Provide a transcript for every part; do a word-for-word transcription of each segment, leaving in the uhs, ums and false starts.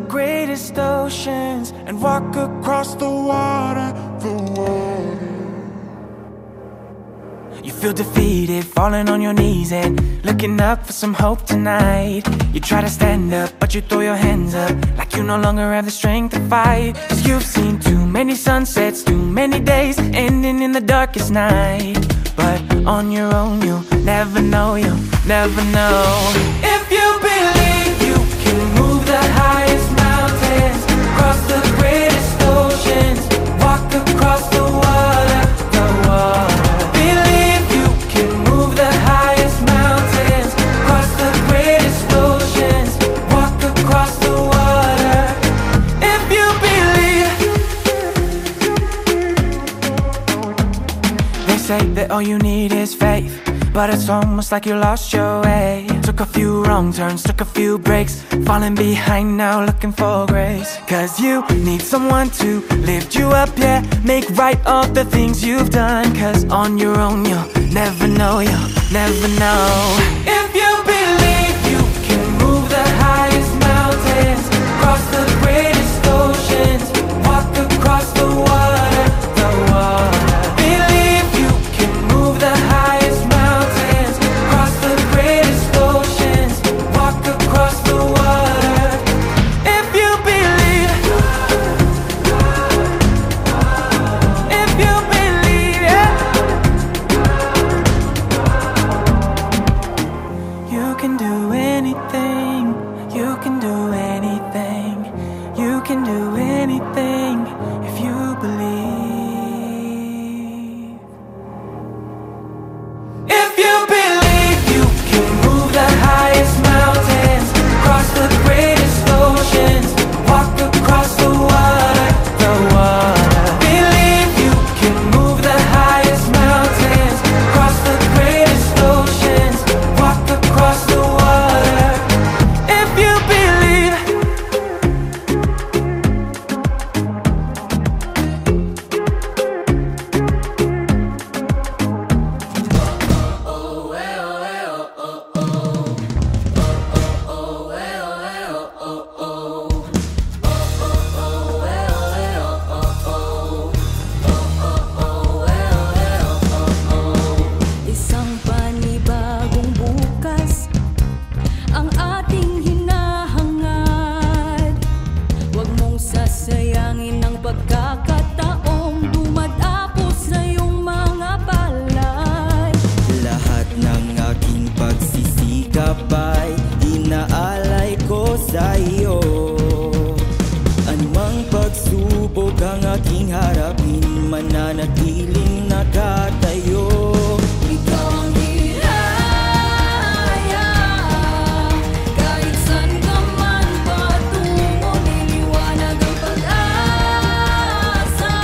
greatest oceans and walk across the water, the water. You feel defeated, falling on your knees and looking up for some hope tonight. You try to stand up, but you throw your hands up like you no longer have the strength to fight. Cause you've seen too many sunsets, too many days ending in the darkest night. But on your own you'll never know, you'll never know. If you believe you can move the highest mountains, cross the greatest oceans, walk across the water, the water. Believe you can move the highest mountains, cross the greatest oceans, walk across the water. If you believe. They say that all you need is faith, but it's almost like you lost your way. Took a few wrong turns, took a few breaks, falling behind now looking for grace. Cause you need someone to lift you up, yeah, make right all the things you've done. Cause on your own you'll never know, you'll never know. If you believe you can move the highest mountains, cross the greatest oceans, walk across the water, the water. Believe you can move the highest mountains, cross the greatest oceans, walk across the water. If you believe, if you believe, yeah. You can do anything, you can do anything, you can do anything if you believe. If you believe you can move the highest mountains, cross the greatest oceans, walk across the water, the water. Believe you can move the highest mountains, cross the greatest oceans, walk across the water. If you believe. Isang panibagong bukas ang ating hinahangad. Huwag mong sasayangin ang pagkakataong dumadapos sa iyong mga palad. Lahat ng aking pagsisikap ay inaalay ko sa iyo. Anumang pagsubok ang aking harapin, mananatiling nakatayo. Ikaw ang hiraya, kahit saan ka man patungo, niliwanag ang pag-asa.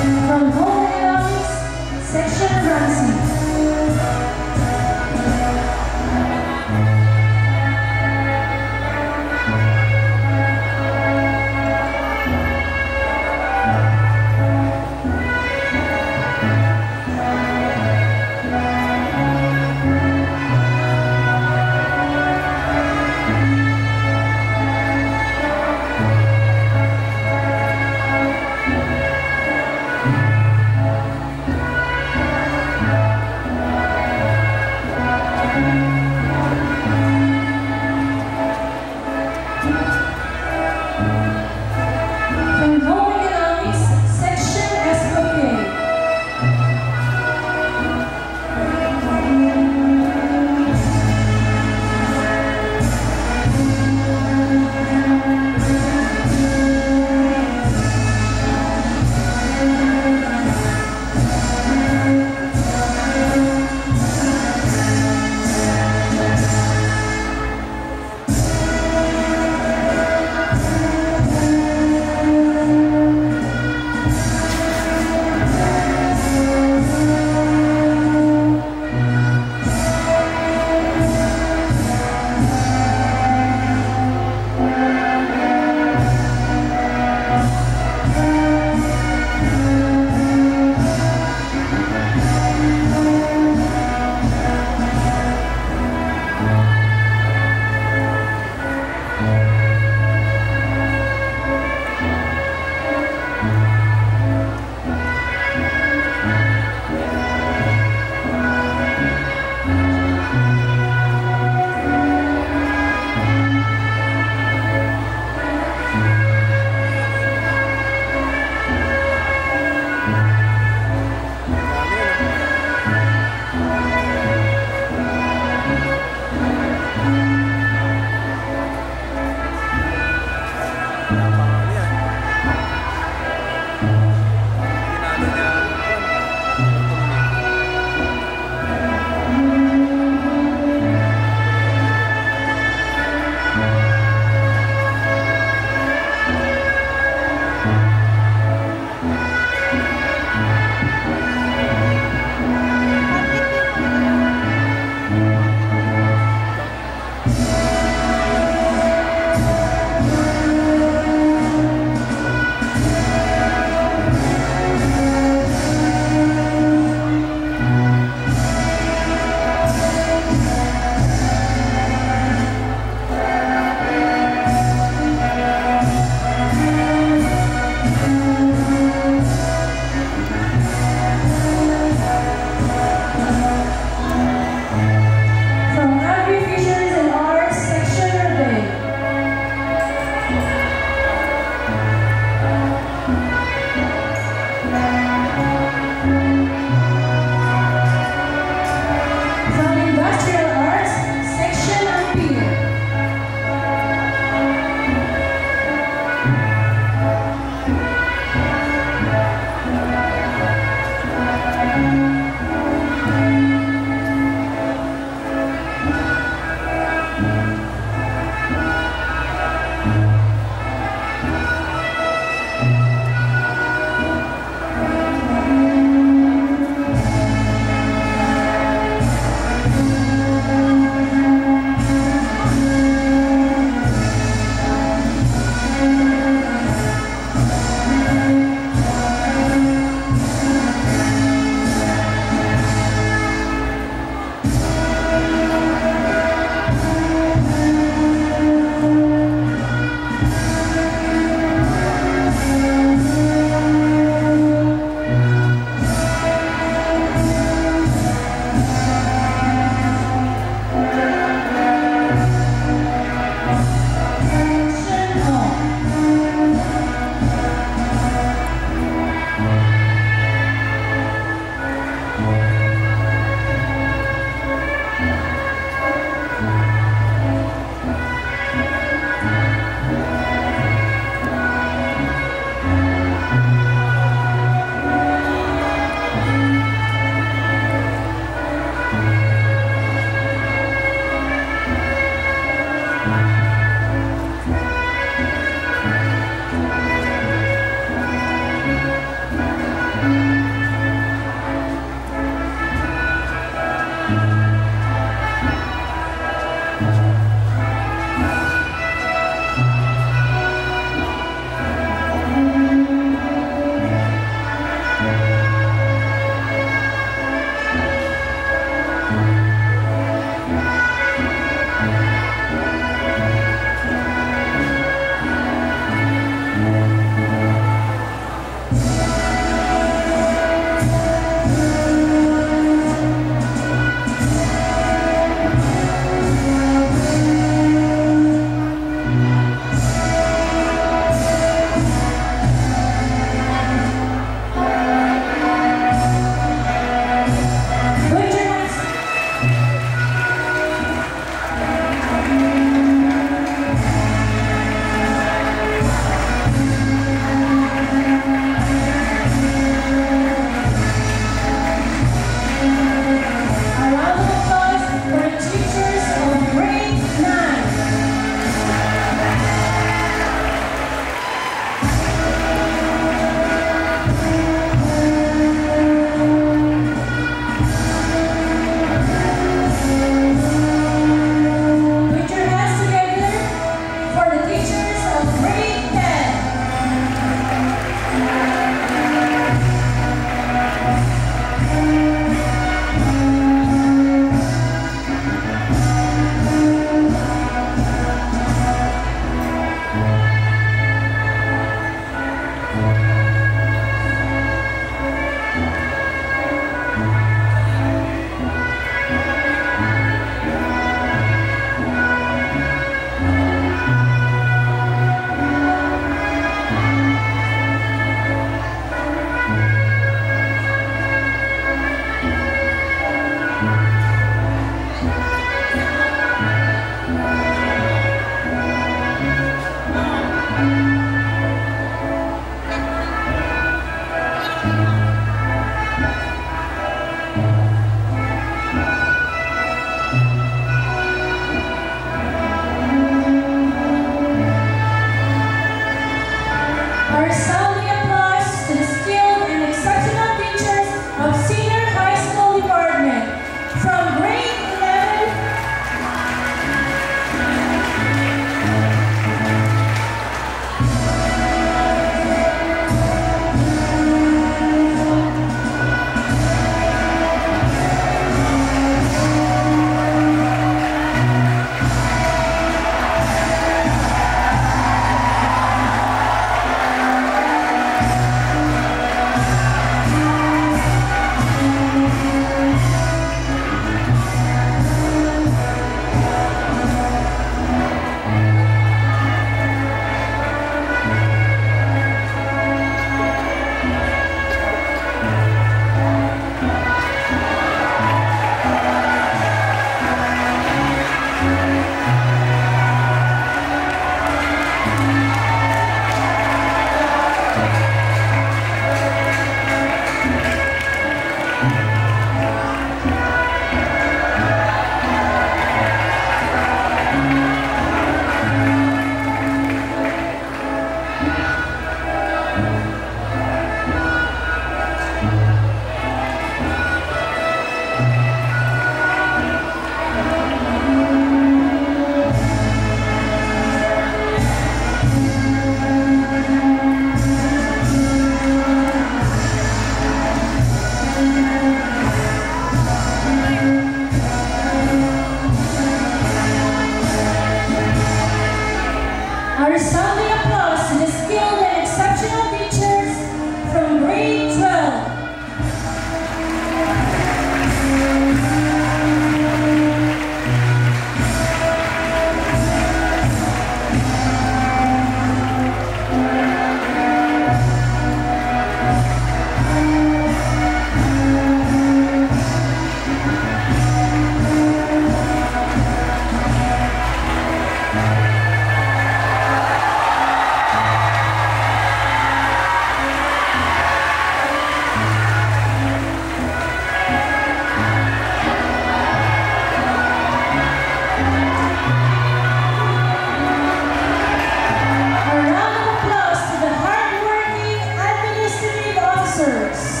officers.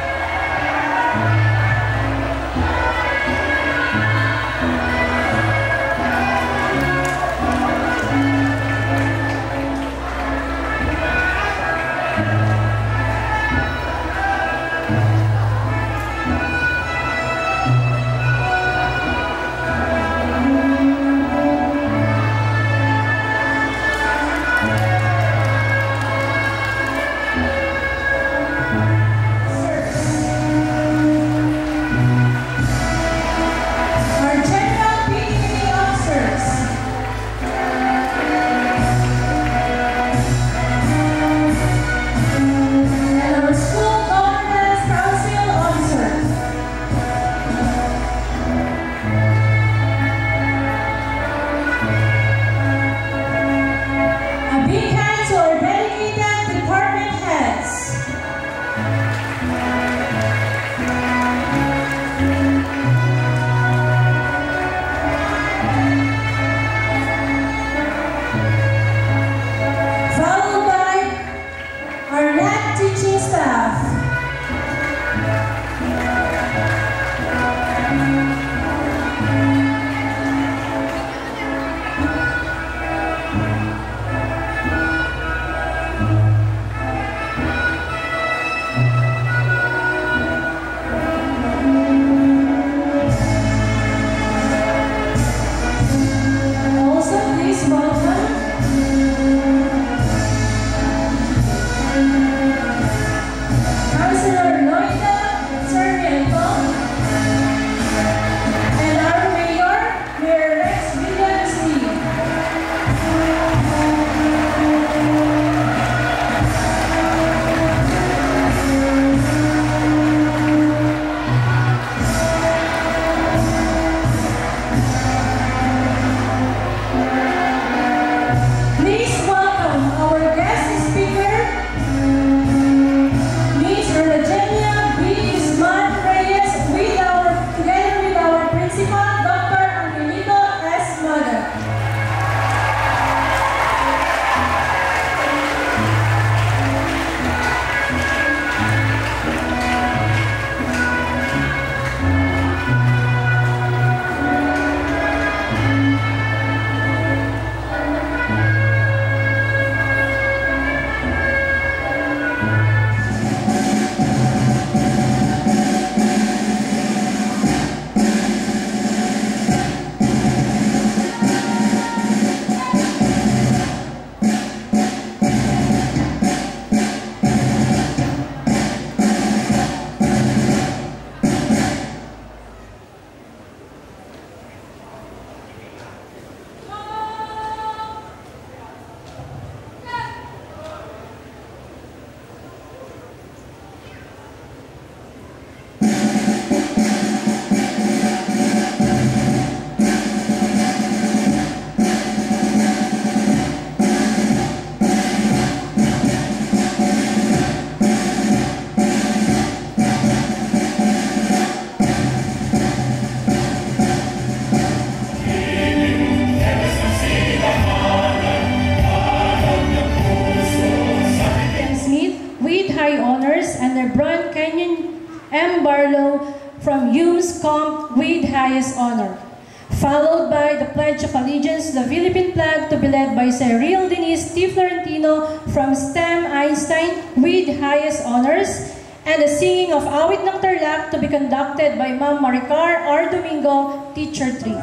M. Barlow from U S Comp with highest honor. Followed by the Pledge of Allegiance, the Philippine flag to be led by Cyril Denise T. Florentino from STEM Einstein with highest honors, and the singing of Awit ng Tarlac to be conducted by Ma'am Maricar R. Domingo, Teacher three.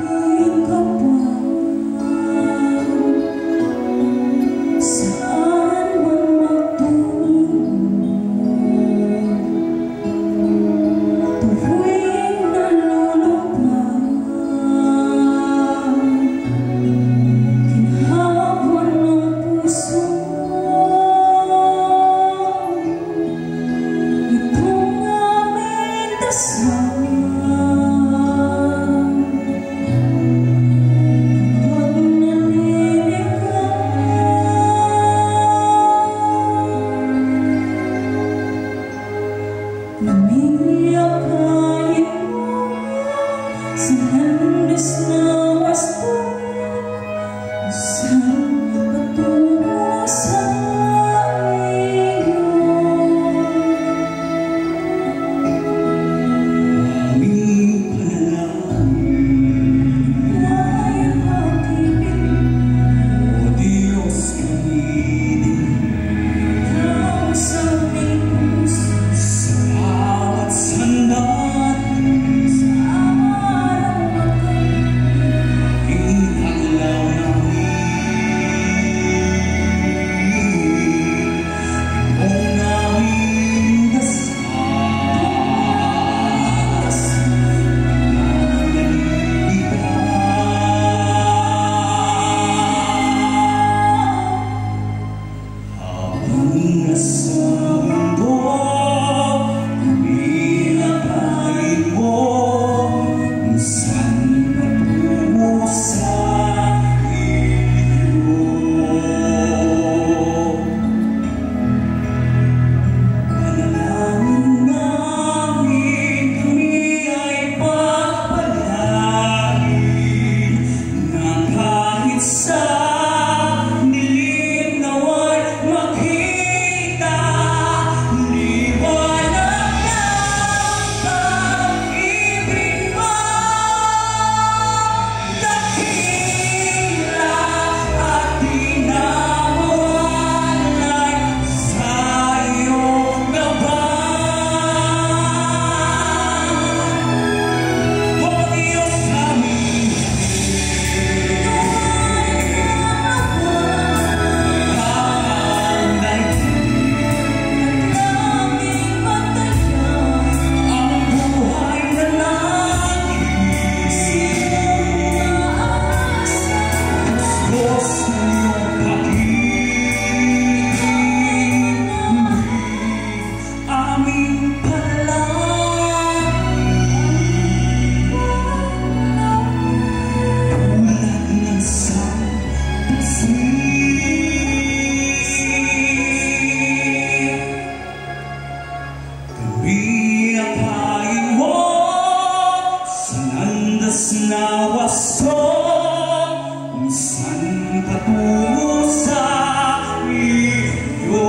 Iakain mo sa landas na wasto, minsan patungo sa iyo.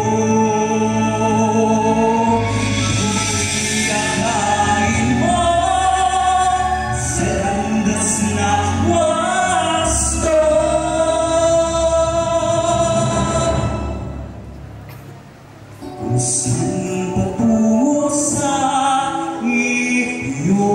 Iakain mo sa landas na wasto. Minsan patungo sa iyo.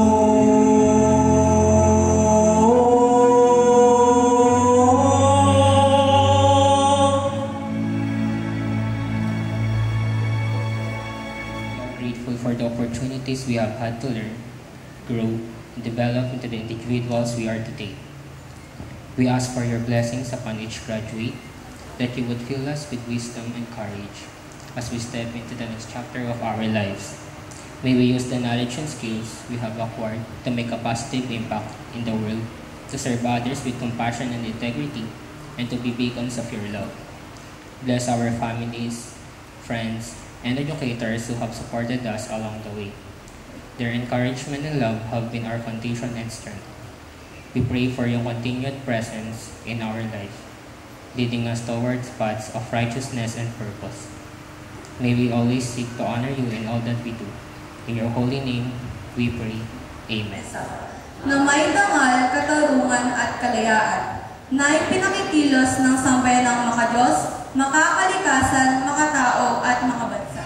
Grateful for the opportunities we have had to learn, grow, and develop into the individuals we are today. We ask for your blessings upon each graduate, that you would fill us with wisdom and courage as we step into the next chapter of our lives. May we use the knowledge and skills we have acquired to make a positive impact in the world, to serve others with compassion and integrity, and to be beacons of your love. Bless our families, friends, and educators who have supported us along the way. Their encouragement and love have been our foundation and strength. We pray for your continued presence in our life, leading us towards paths of righteousness and purpose. May we always seek to honor you in all that we do. In your holy name, we pray. Amen. Na may dangal, katarungan at kalayaan, na ipinakikilos ng sambayanang makadiyos, makakalikasan, makatao at makabansa.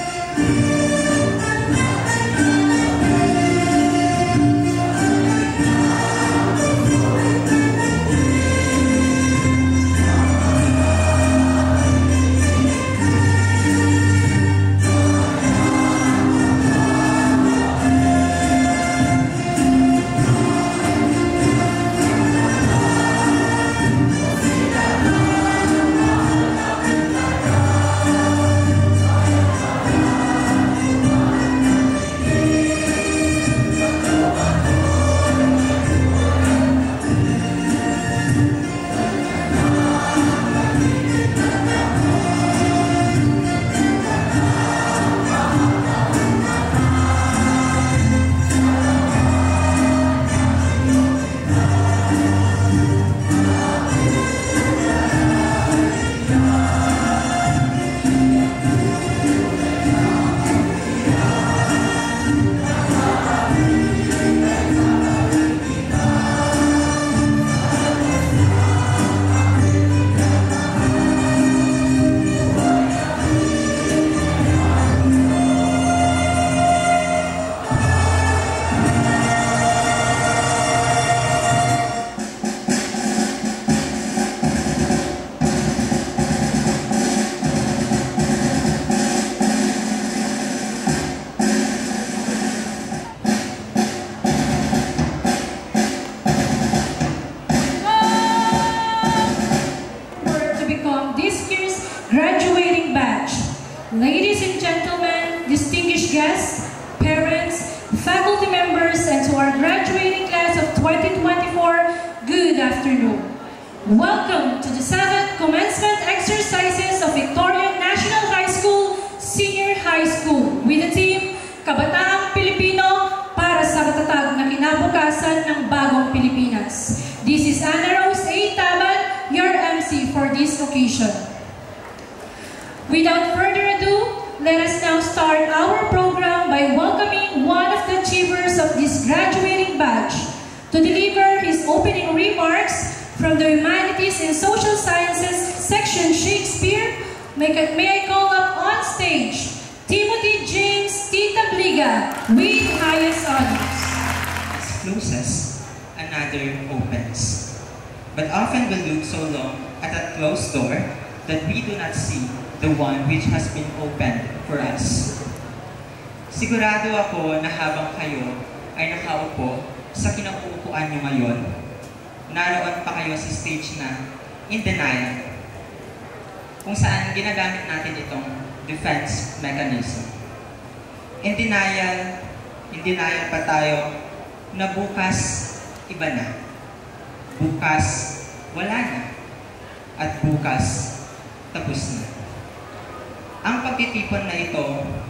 Ladies and gentlemen, distinguished guests, parents, faculty members, and to our graduating class of twenty twenty-four, good afternoon. Welcome to the seventh commencement exercises of Victoria National High School, Senior High School, with the theme, Kabataang Pilipino para sa matatag na kinabukasan ng bagong Pilipinas. This is Ana Rose A. Taban, your M C for this occasion. Without further ado, let us now start our program by welcoming one of the achievers of this graduating batch to deliver his opening remarks from the Humanities and Social Sciences section Shakespeare. May, may I call up on stage Timothy James Tita Bliga with highest honors. As closes, another opens. But often we look so long at that closed door that we do not see the one which has been opened for us. Sigurado ako na habang kayo ay nakaupo sa kinauupuan nyo ngayon, naroon pa kayo sa stage na in denial, kung saan ginagamit natin itong defense mechanism. In denial, in denial pa tayo na bukas iba na. Bukas wala na. At bukas tapos na. Ang pagtitipon na ito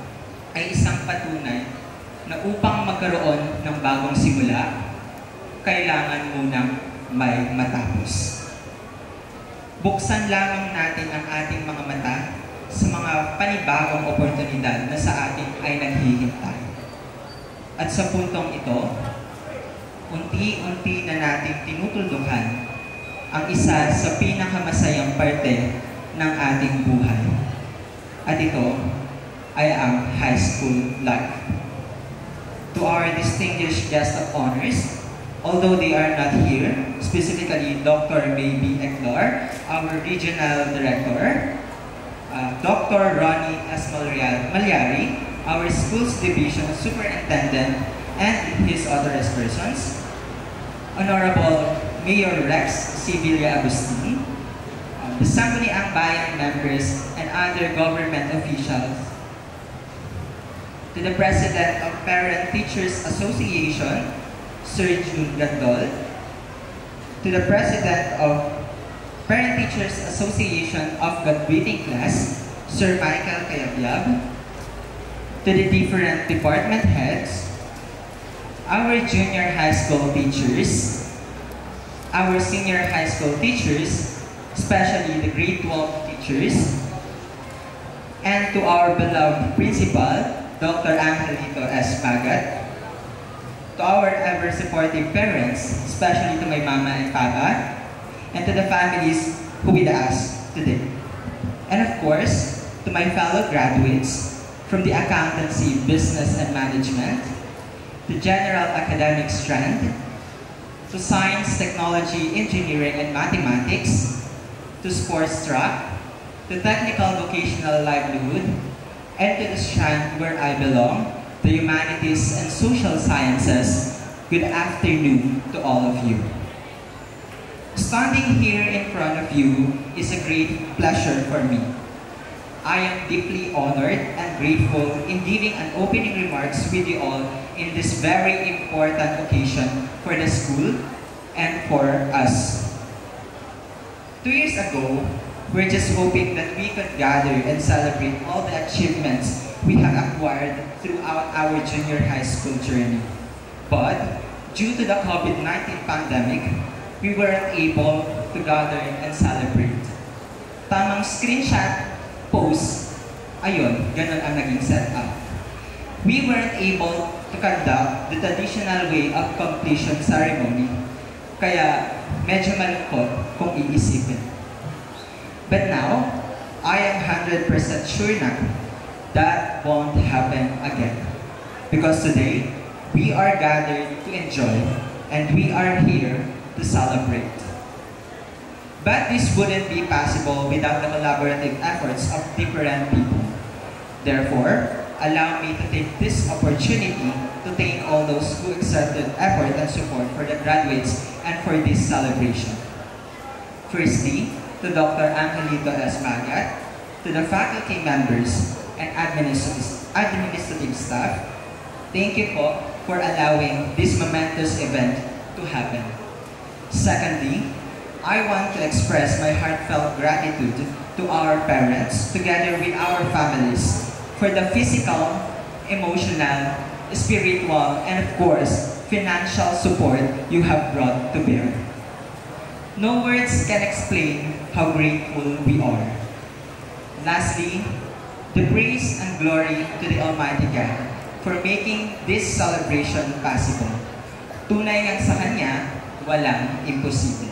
ay isang patunay na upang magkaroon ng bagong simula, kailangan munang may matapos. Buksan lamang natin ang ating mga mata sa mga panibagong oportunidad na sa atin ay naghihintay. At sa puntong ito, unti-unti na natin tinutuldukan ang isa sa pinakamasayang parte ng ating buhay. At ito ay ang high school life. To our distinguished guest of honors, although they are not here, specifically Doctor Baby Eclar, our regional director, uh, Doctor Ronnie S. Malyari, our schools division superintendent, and his authorized persons, Honorable Mayor Rex Sibilia Agustin, uh, the Sangguniang Bayan members, and other government officials, to the President of Parent Teachers Association, Sir June Gandol, to the President of Parent Teachers Association of Graduating Class, Sir Michael Kayabyab, to the different department heads, our junior high school teachers, our senior high school teachers, especially the grade twelve teachers, and to our beloved principal, Doctor Angelito S. Pagat, to our ever-supportive parents, especially to my mama and papa, and to the families who with us today. And of course, to my fellow graduates from the Accountancy, Business and Management, to General Academic Strand, to Science, Technology, Engineering and Mathematics, to Sports Track, to Technical Vocational Livelihood, and to the strand where I belong, the Humanities and Social Sciences. Good afternoon to all of you. Standing here in front of you is a great pleasure for me. I am deeply honored and grateful in giving an opening remarks with you all in this very important occasion for the school and for us. Two years ago, we're just hoping that we could gather and celebrate all the achievements we have acquired throughout our junior high school journey. But due to the COVID nineteen pandemic, we weren't able to gather and celebrate. Tamang screenshot post, ayun, ganun ang naging setup. We weren't able to conduct the traditional way of completion ceremony, kaya medyo malungkot kung iisipin. But now, I am one hundred percent sure na that won't happen again. Because today, we are gathered to enjoy and we are here to celebrate. But this wouldn't be possible without the collaborative efforts of different people. Therefore, allow me to take this opportunity to thank all those who exerted effort and support for the graduates and for this celebration. Firstly, to Doctor Angelito S. Pagat, to the faculty members and administrative, administrative staff, thank you po for allowing this momentous event to happen. Secondly, I want to express my heartfelt gratitude to our parents, together with our families, for the physical, emotional, spiritual, and of course, financial support you have brought to bear. No words can explain how grateful we are. Lastly, the praise and glory to the Almighty God for making this celebration possible. Tunay nga sa Kanya, walang imposible.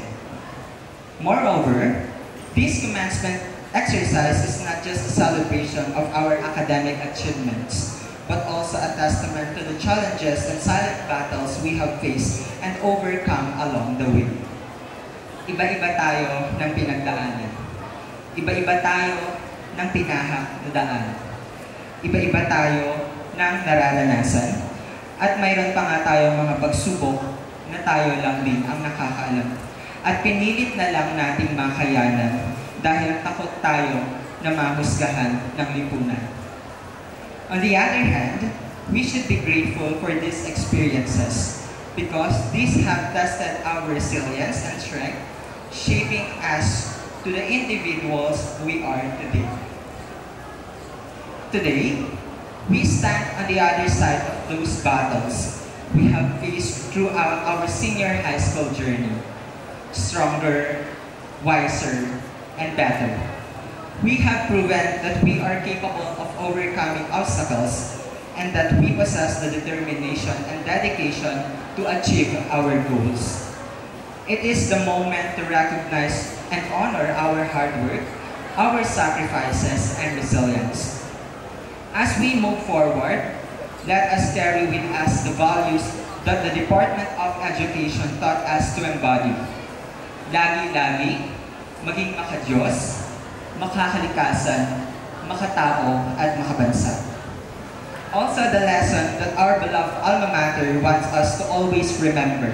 Moreover, this commencement exercise is not just a celebration of our academic achievements, but also a testament to the challenges and silent battles we have faced and overcome along the way. Iba-iba tayo ng pinagdaanan. Iba-iba tayo ng tinahak na daan. Iba-iba tayo ng nararanasan. At mayroon pa nga tayong mga pagsubok na tayo lang din ang nakakaalam. At pinilit na lang nating makayanan dahil takot tayo na mahusgahan ng lipunan. On the other hand, we should be grateful for these experiences because these have tested our resilience and strength, shaping us to the individuals we are today. Today, we stand stand on the other side of those battles we have faced throughout our senior high school journey. Stronger, wiser, and better. We have proven that we are capable of overcoming obstacles and that we possess the determination and dedication to achieve our goals. It is the moment to recognize and honor our hard work, our sacrifices, and resilience. As we move forward, let us carry with us the values that the Department of Education taught us to embody. Lagi-lagi, maging makadiyos, makakalikasan, makatao, at makabansa. Also the lesson that our beloved alma mater wants us to always remember.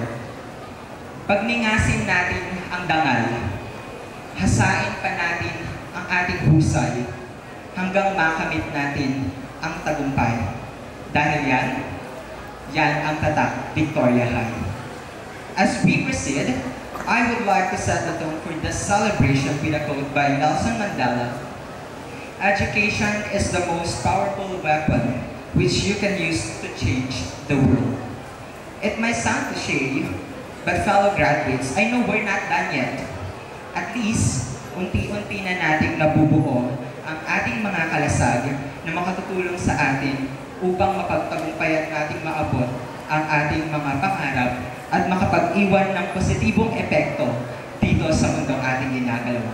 Pagningasin natin ang dangal, hasain pa natin ang ating husay hanggang makamit natin ang tagumpay. Dahil yan, yan ang tatak Victoria High. As we proceed, I would like to set the tone for this celebration with a quote by Nelson Mandela. Education is the most powerful weapon which you can use to change the world. It might sound cliché, but fellow graduates, I know we're not done yet. At least, unti-unti na nating nabubuo ang ating mga kalasag na makatutulong sa atin upang mapagtagumpayan nating maabot ang ating mga pangarap at makapag-iwan ng positibong epekto dito sa mundong ating ginagalaw.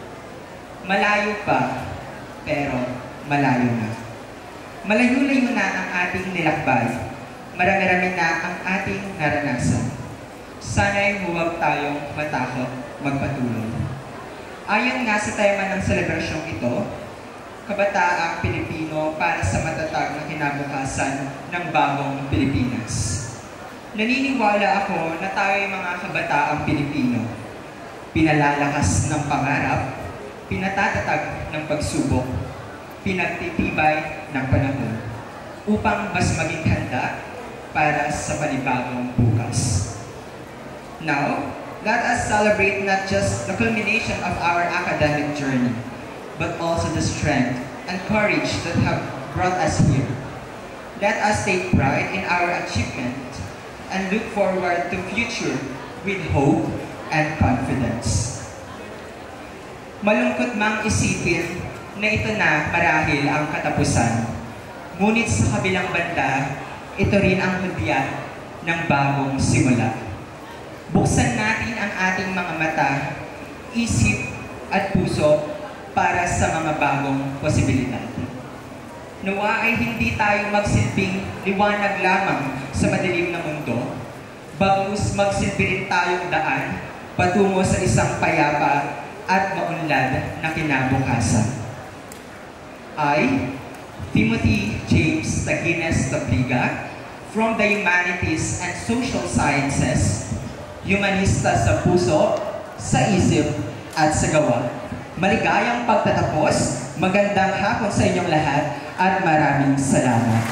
Malayo pa, pero malayo na. Malayo-layo na ang ating nilakbay. Marami-rami na ang ating naranasan. Sana'y huwag tayong matakot magpatuloy. Ayon nga sa tema ng selebrasyong ito, Kabataang Pilipino para sa matatag na kinabukasan ng bagong Pilipinas. Naniniwala ako na tayo'y mga kabataang Pilipino. Pinalalakas ng pangarap, pinatatatag ng pagsubok, pinagtitibay ng panahon upang mas maging handa para sa panibagong bukas. Now, let us celebrate not just the culmination of our academic journey, but also the strength and courage that have brought us here. Let us take pride in our achievement and look forward to future with hope and confidence. Malungkot mang isipin na ito na marahil ang katapusan. Ngunit sa kabilang banda, ito rin ang hudyat ng bagong simula. Buksan natin ang ating mga mata, isip at puso para sa mga bagong posibilidad. Nawa ay hindi tayo magsilbing liwanag lamang sa madilim na mundo, bagkus magsilbi rin tayong daan patungo sa isang payapa at maunlad na kinabukasan. I, Timothy James Taguines Tabliga, from the Humanities and Social Sciences, humanista sa puso, sa isip at sa gawa. Maligayang pagtatapos, magandang hapon sa inyong lahat, at maraming salamat.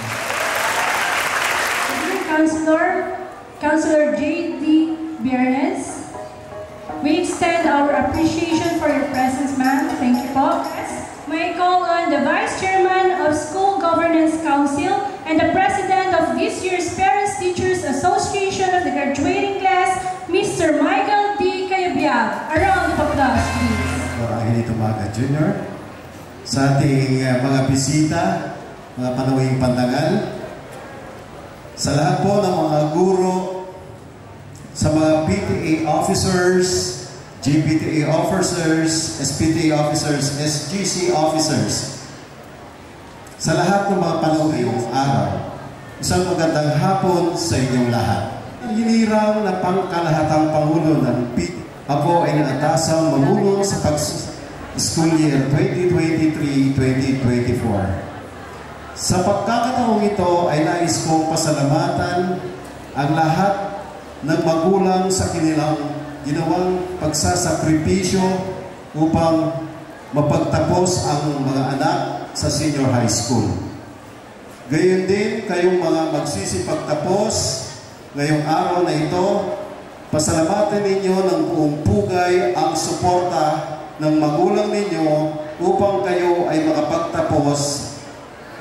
Councilor, Councilor J D Biernes, we extend our appreciation for your presence, ma'am. Thank you po. May I call on the Vice Chairman of School Governance Council and the President of this year's Parents Teachers Association of the graduating class, Mister Michael D. Cayabyab. A round of applause, please. Angelito Maga Junior Sa ating uh, mga bisita, mga panuwing pandangal, sa lahat po ng mga guro, sa mga P T A officers, G P T A officers, S P T A officers, S G C officers, sa lahat ng mga panuwing araw, isang magandang hapon sa inyong lahat. Hiniraw na pangkalahatang Pangulo ng P T A. Ako ay naatasang mamulong sa pag-school year twenty twenty-three twenty twenty-four. Sa pagkakataong ito ay nais kong pasalamatan ang lahat ng magulang sa kanilang ginawang pagsasakripisyo upang mapagtapos ang mga anak sa senior high school. Gayon din kayong mga magsisipagtapos ngayong araw na ito, pasalamatan ninyo ng buong pugay ang suporta ng magulang ninyo upang kayo ay makapagtapos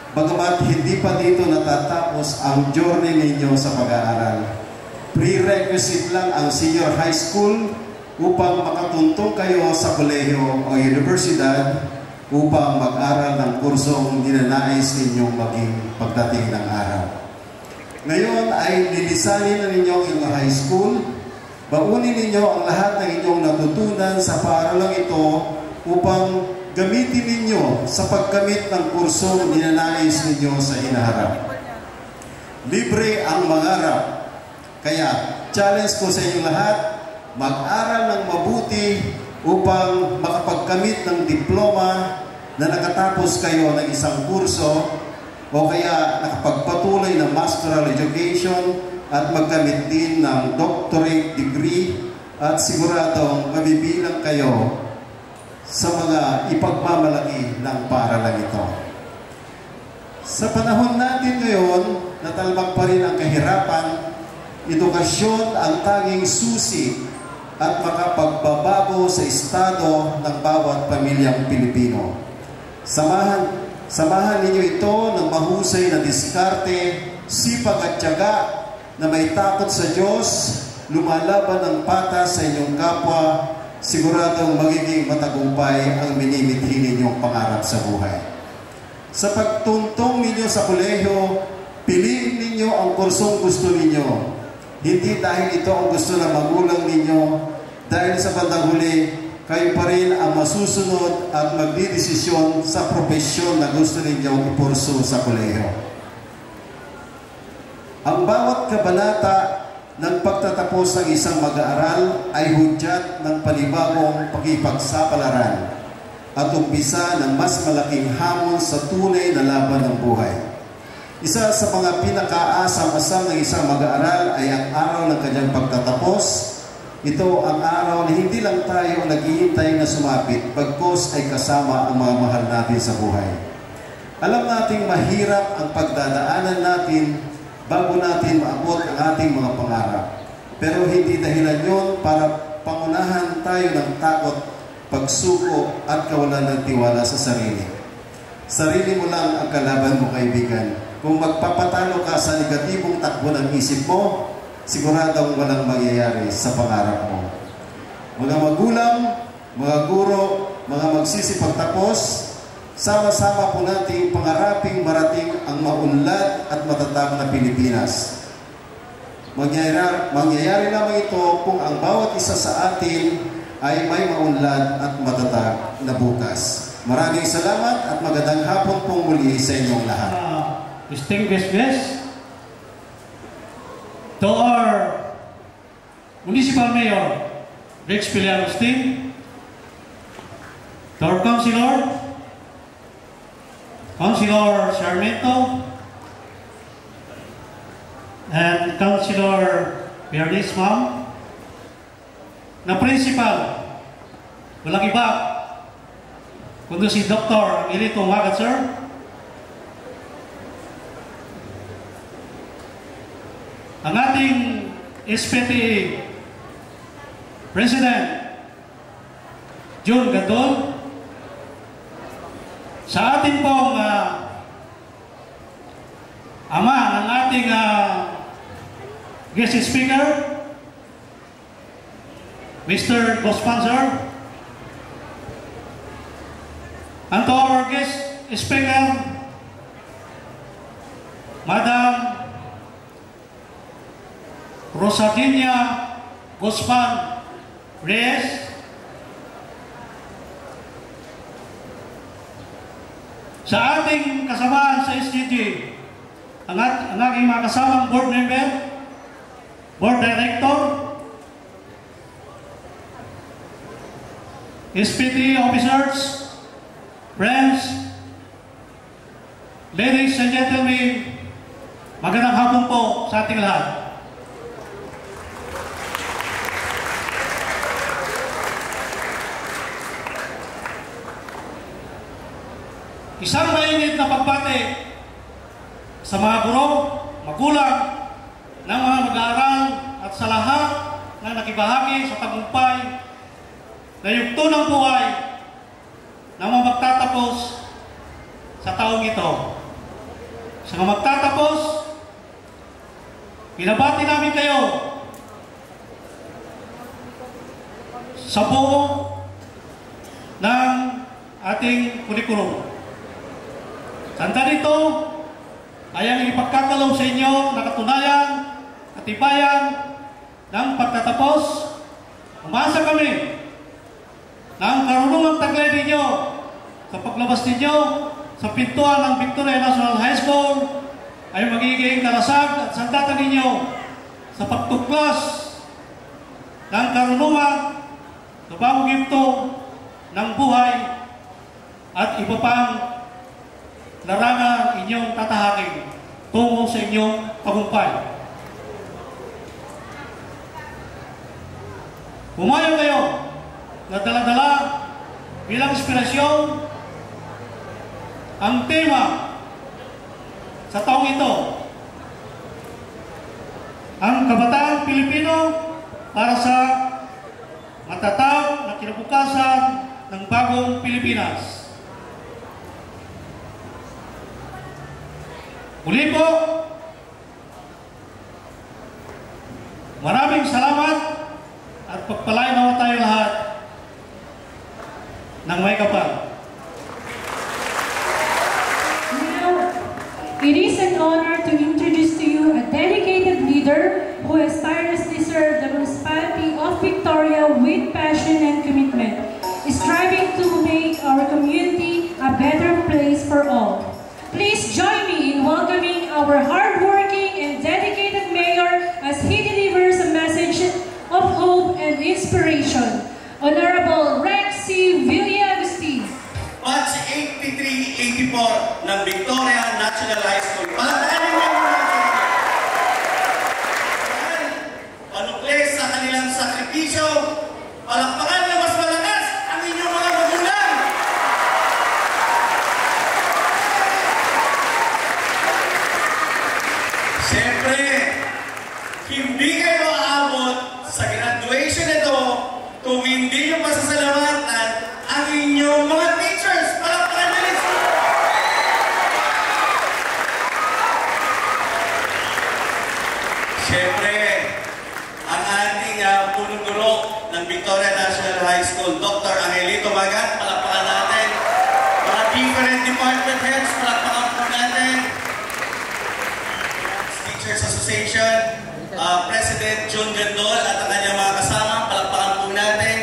Bagamat hindi pa dito natatapos ang journey ninyo sa pag-aaral. Prerequisite lang ang senior high school upang makatuntong kayo sa kolehiyo o universidad upang mag-aral ng kursong ninanais ninyong maging pagdating ng araw. Ngayon ay lilisanin na ninyo ang inyong high school. Baunin ninyo ang lahat ng inyong natutunan sa paaralang ito upang gamitin ninyo sa pagkamit ng kursong ninanais ninyo sa hinaharap. Libre ang mangarap. Kaya, challenge ko sa inyong lahat, mag-aral ng mabuti upang makapagkamit ng diploma na nakatapos kayo ng isang kurso o kaya nakapagpatuloy ng masteral education at magkamit din ng doctorate degree at siguradong mabibilang kayo sa mga ipagmamalaki ng paaralan ito. Sa panahon natin ngayon, natalbag pa rin ang kahirapan, edukasyon ang tanging susi at makapagbabago sa estado ng bawat pamilyang Pilipino. Samahan, samahan ninyo ito ng mahusay na diskarte, sipag at tiyaga na may takot sa Diyos, lumalaban ng patas sa inyong kapwa, siguradong magiging matagumpay ang minimithi ninyong pangarap sa buhay. Sa pagtuntong ninyo sa kolehiyo, piliin ninyo ang kursong gusto ninyo. Hindi dahil ito ang gusto ng magulang ninyo, dahil sa bandang huli, kayo pa rin ang masusunod at magdidesisyon sa propesyon na gusto ninyong ipursu sa kolehiyo. Ang bawat kabanata ng pagtatapos ng isang mag-aaral ay hudyat ng panibagong pakipagsapalaran at umpisa ng mas malaking hamon sa tunay na laban ng buhay. Isa sa mga pinakaasam-asam ng isang mag-aaral ay ang araw ng kanyang pagtatapos. Ito ang araw na hindi lang tayo naghihintay na sumapit, bagkus ay kasama ang mga mahal natin sa buhay. Alam nating mahirap ang pagdadaanan natin bago natin maabot ang ating mga pangarap. Pero hindi dahilan yon para pangunahan tayo ng takot, pagsuko at kawalan ng tiwala sa sarili. Sarili mo lang ang kalaban mo, kaibigan. Kung magpapatalo ka sa negatibong takbo ng isip mo, siguradong walang mangyayari sa pangarap mo. Mga magulang, mga guro, mga magsisipagtapos, sama-sama po nating pangaraping marating ang maunlad at matatag na Pilipinas. Mangyayari, mangyayari lamang ito kung ang bawat isa sa atin ay may maunlad at matatag na bukas. Maraming salamat at magandang hapon pong muli sa inyong lahat. Uh, distinguished guests, to our Municipal Mayor, Rex Pili-Agustin, to our Councilor, Councilor Sarmiento, and Councilor Bernice Ma'am, na Principal, walang iba, kundi si Doctor Elito Magat, sir. Ang ating S P T A President, June Gadol, sa ating pong uh, ama ng ating uh, guest speaker, Mister Co-Sponsor, and to our guest speaker, Madam Rosadina Guzman Reyes, sa ating kasamaan sa S D G, ang, at, ang aking mga kasamang board member, board director, S P T officers, friends, ladies and gentlemen, magandang hapon po sa ating lahat. Isang mainit na pagbati sa mga guro, magulang, ng mga mag-aaral at sa lahat na nakibahagi sa tagumpay na yugto ng buhay na magtatapos sa taong ito. Sa magtatapos, pinabati namin kayo sa buo ng ating kurikulum. Sanda nito ay ang ipagkakalaw sa inyo na katunayan at tibayan ng pagtatapos. Umasa kami na ang karunungang taglay ninyo sa paglabas ninyo sa pintuan ng Victoria National High School ay magiging kalasag at sandata ninyo sa pagtuklas ng karunungan na bagong ginto ng buhay at iba pang larangan inyong tatahakin tungo sa inyong tagumpay. Humayo kayo na dala-dala bilang inspirasyon ang tema sa taong ito, ang Kabataan Pilipino para sa matatag na kinabukasan ng bagong Pilipinas. Muli po, maraming salamat at pagpalain nawa tayo lahat ng may kapal. Now, it is an honor to introduce to you a dedicated leader who has tirelessly served the municipality of Victoria with passion and commitment, striving to make our community a better place for all. Please join me in welcoming our hardworking and dedicated mayor as he delivers a message of hope and inspiration. Honorable Rex C. Villaagustin. Batch eighty-three eighty-four ng Victoria National High School. Palakpakan niyo muna natin. Panukles sa kanilang sakripisyo. Palakpakan na mas malakas ang inyong mga magulang. Siyempre, hindi kayo aabot sa graduation nito kung hindi nyo pasasalamatan ang inyong mga teachers. Palakpakan nyo rin. Siyempre, ang ating uh, punong guro ng Victoria National High School, Doctor Angelito Magat, palakpakan natin. Mga different department heads, palakpakan po natin. Teachers Association, uh, President John Gandol at ang kanyang mga kasama, palakpakan po natin.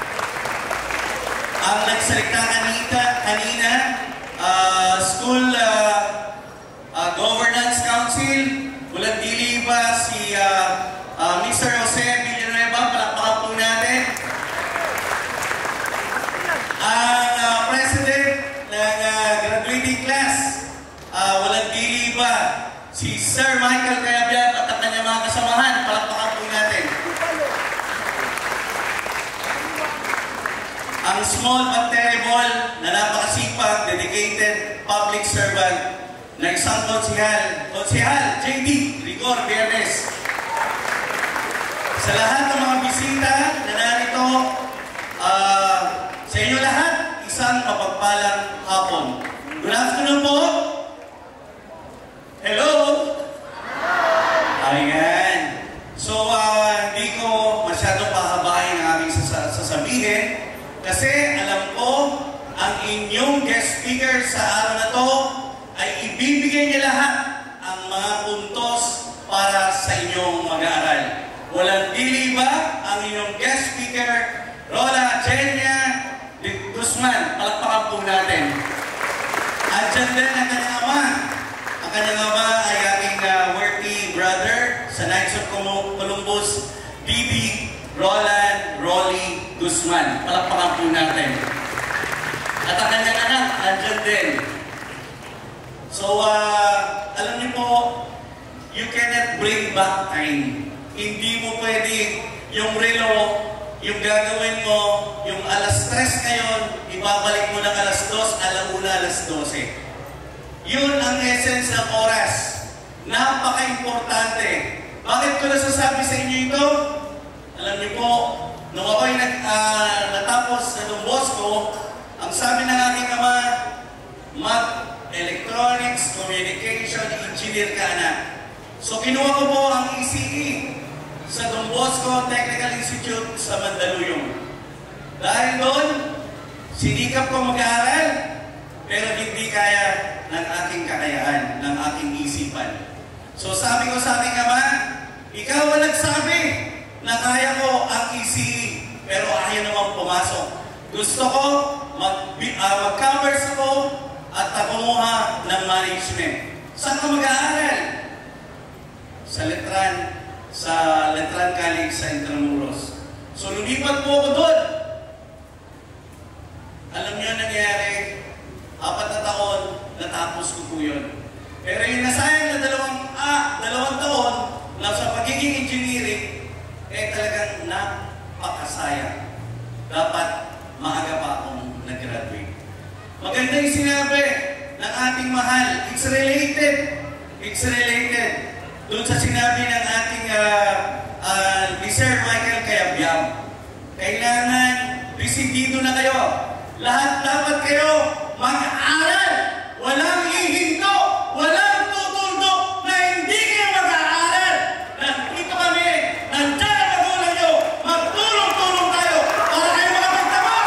Ang nagsalita kanina, kanina uh, School uh, uh, Governance Council, walang dili ba si uh, uh, Mister Jose Villanueva, palakpakan po natin. Ang uh, President ng uh, graduating class, uh, walang dili ba si Sir Michael Cayabyab at ang kanyang mga kasamahan, palakpakan po natin. Ang small but terrible na napakasipag, dedicated public servant na isang konsihal, konsihal J D Rigor Viernes. Sa lahat ng mga bisita na narito, uh, sa inyo lahat, isang mapagpalang hapon. Good afternoon po. Hello? Ayan. So, uh, hindi ko masyadong pahabain ang aking sas sasabihin kasi alam ko ang inyong guest speaker sa araw na to ay ibibigay niya lahat ang mga puntos para sa inyong mag-aaral. Walang dili ba ang inyong guest speaker, Rola Jenia Guzman? Palakpakan po natin. At dyan din ang kanyang ama. Ang kanyang ama ay aking uh, worthy brother sa Knights of Columbus, B B Roland Rolly Guzman. Palakpakan po natin. At ang kanyang anak, andyan din. So, uh, alam niyo po, you cannot bring back time. Hindi mo pwede yung relo, yung gagawin mo, yung alas tres ngayon, ibabalik mo ng alas dos, alauna, alas dose. Yun ang essence ng oras. Napaka-importante. Bakit ko nasasabi sa inyo ito? Alam niyo po, nung ako'y nag, uh, natapos sa Don Bosco, ang sabi ng aking ama, mag Electronics, Communication, Engineer ka na. So kinuha ko po ang E C E sa Don Bosco Technical Institute sa Mandaluyong. Dahil doon, sinikap ko mag-aaral, pero hindi kaya ng aking kakayahan, ng aking isipan. So sabi ko sa aking ama, ikaw ang nagsabi na kaya ko ang E C E, pero ayaw naman pumasok. Gusto ko mag, uh, mag-commerce ako at kumuha ng management. Saan ka mag-aaral? Sa Letran, sa Letran College sa Intramuros. So lumipat po ako doon. Alam niyo nangyari, apat na taon, natapos ko po yun. Pero yung nasayang na dalawang, ah, dalawang taon na sa pagiging engineering, eh talagang napakasayang. Dapat maaga pa akong nag-graduate. Maganda yung sinabi ng ating mahal. It's related. It's related. Doon sa sinabi ng ating uh, uh, ni Sir Michael Cayabyab. Kailangan residido na kayo. Lahat dapat kayo mag-aaral. Walang hihinto. Walang tutuldo na hindi kayo mag-aaral. Nandito kami. Nandiyan ang magulang nyo. Magtulong-tulong tayo para kayo makapagtapos.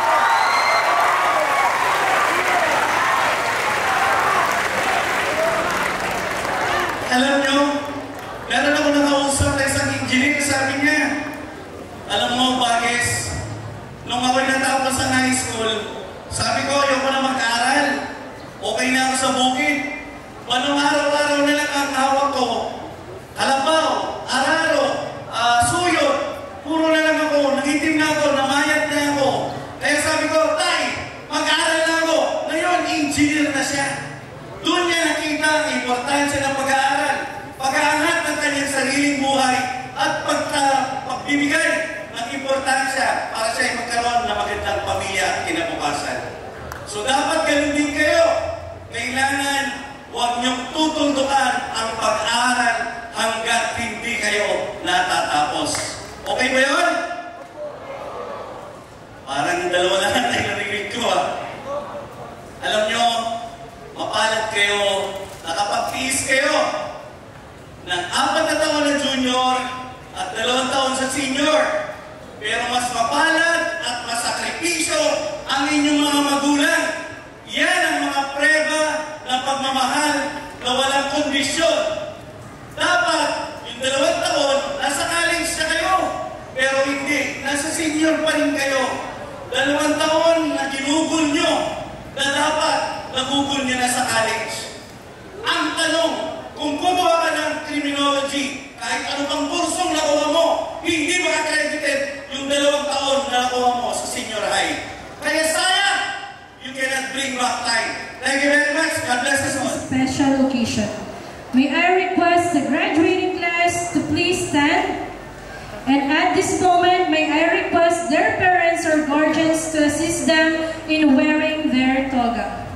Alam nyo, meron ako nakausap na isang engineer, sabi niya, alam mo, Bagis, nung ako'y natapos sa high school, sabi ko, ayoko na mag-aral. Okay na ako sa bukid. Panong araw-araw na lang ang hawak ko. Kalabaw, araro, uh, suyot, puro na lang ako, nagitim na ako, namayat na ako. Kaya sabi ko, Tay, mag-aral na ako. Ngayon, engineer na siya. Doon niya nakita ang importansya ng pag-aaral, pag-aangat ng kanyang sariling buhay, at pagta, pagbibigay ng importansya para siya ay magkaroon ng magandang pamilya at kinabukasan. So dapat ganun din kayo. Kailangan huwag niyong tutundukan ang pag-aaral hanggat hindi kayo natatapos. Okay ba yun? Parang dalawa lang ay narinig ko ah. Alam nyo, mapalad kayo, nakapag-tiis kayo ng apat na taon na junior at dalawang taon sa senior. Pero mas mapalad at mas sakripisyo ang inyong mga magulang. Yan ang mga preba ng pagmamahal na walang kondisyon. Dapat, yung dalawang taon, nasa college na kayo. Pero hindi, nasa senior pa rin kayo. Dalawang taon na ginugol nyo na dapat nagugol nyo na sa college. Ang tanong, kung kumuha ka ng criminology, kahit ano pang kursong nakuha mo, hindi maka-credited yung dalawang taon na nakuha mo sa senior high. Kaya sayang, you cannot bring back time. Thank you very much. God bless us all. Special occasion. May I request the graduating class to please stand? And at this moment, may I request their parents or guardians to assist them in wearing their toga.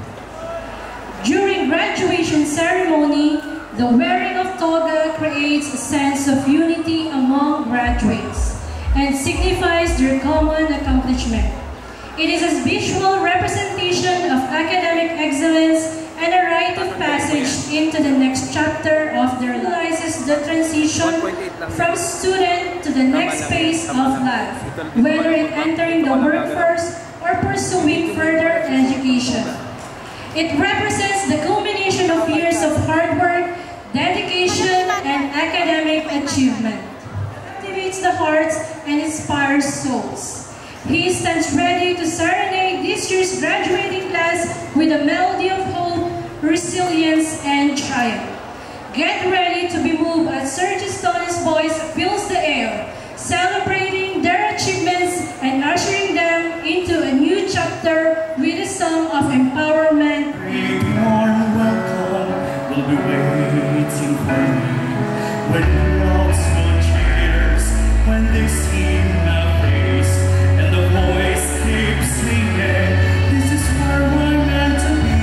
During graduation ceremony, the wearing of toga creates a sense of unity among graduates and signifies their common accomplishment. It is a visual representation of academic excellence and a rite of passage into the next chapter of their lives. The transition from student to the next phase of life, whether in entering the workforce or pursuing further education. It represents the culmination of years of hard work, dedication, and academic achievement. It activates the hearts and inspires souls. He stands ready to serenade this year's graduating class with a melody of hope, resilience, and triumph. Get ready to be moved as Sergio Stone's voice fills the air, celebrating their achievements and ushering them into a new chapter with a song of empowerment. A warm welcome will be waiting for me when crowds will cheers when they see my face and the voice keeps singing. This is where we're meant to be.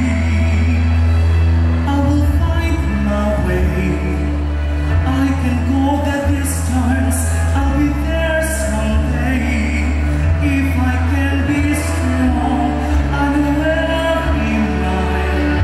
I will find my way. I can go the distance. I'll be there someday. If I can be strong, I will be mine.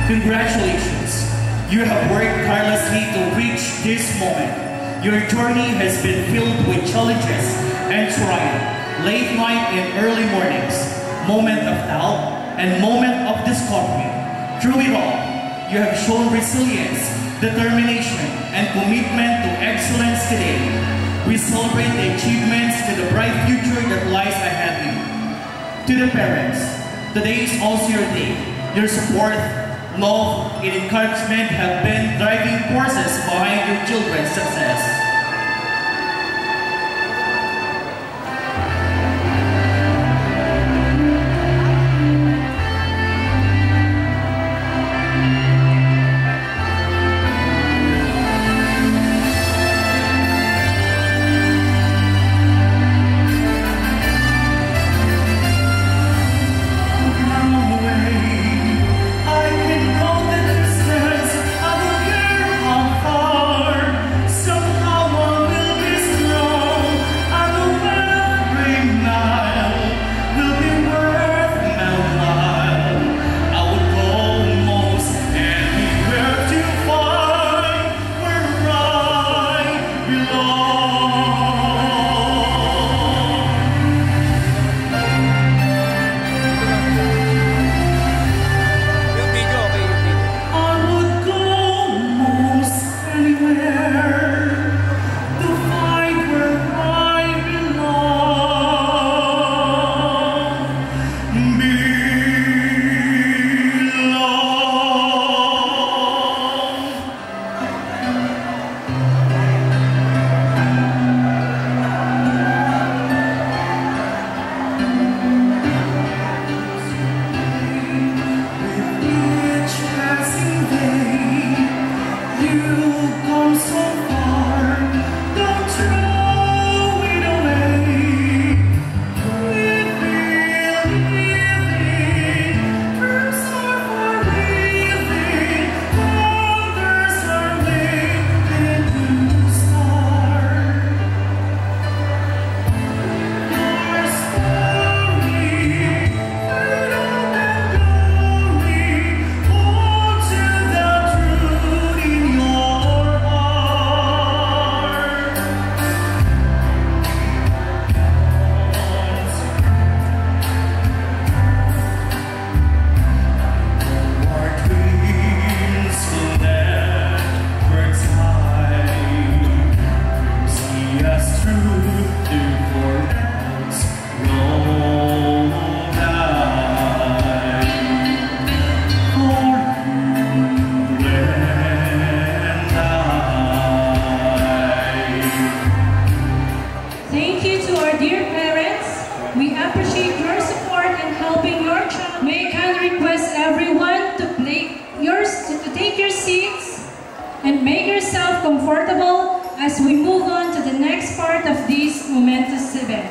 Congratulations! You have worked tirelessly to reach this moment. Your journey has been filled with challenges and triumph, late night and early mornings, moment of doubt and moment of discovery. Through it all, you have shown resilience, determination, and commitment to excellence today. We celebrate the achievements with the bright future that lies ahead of you. To the parents, today is also your day. Your support, love, and encouragement have been driving forces behind your children's success. Comfortable as we move on to the next part of this momentous event.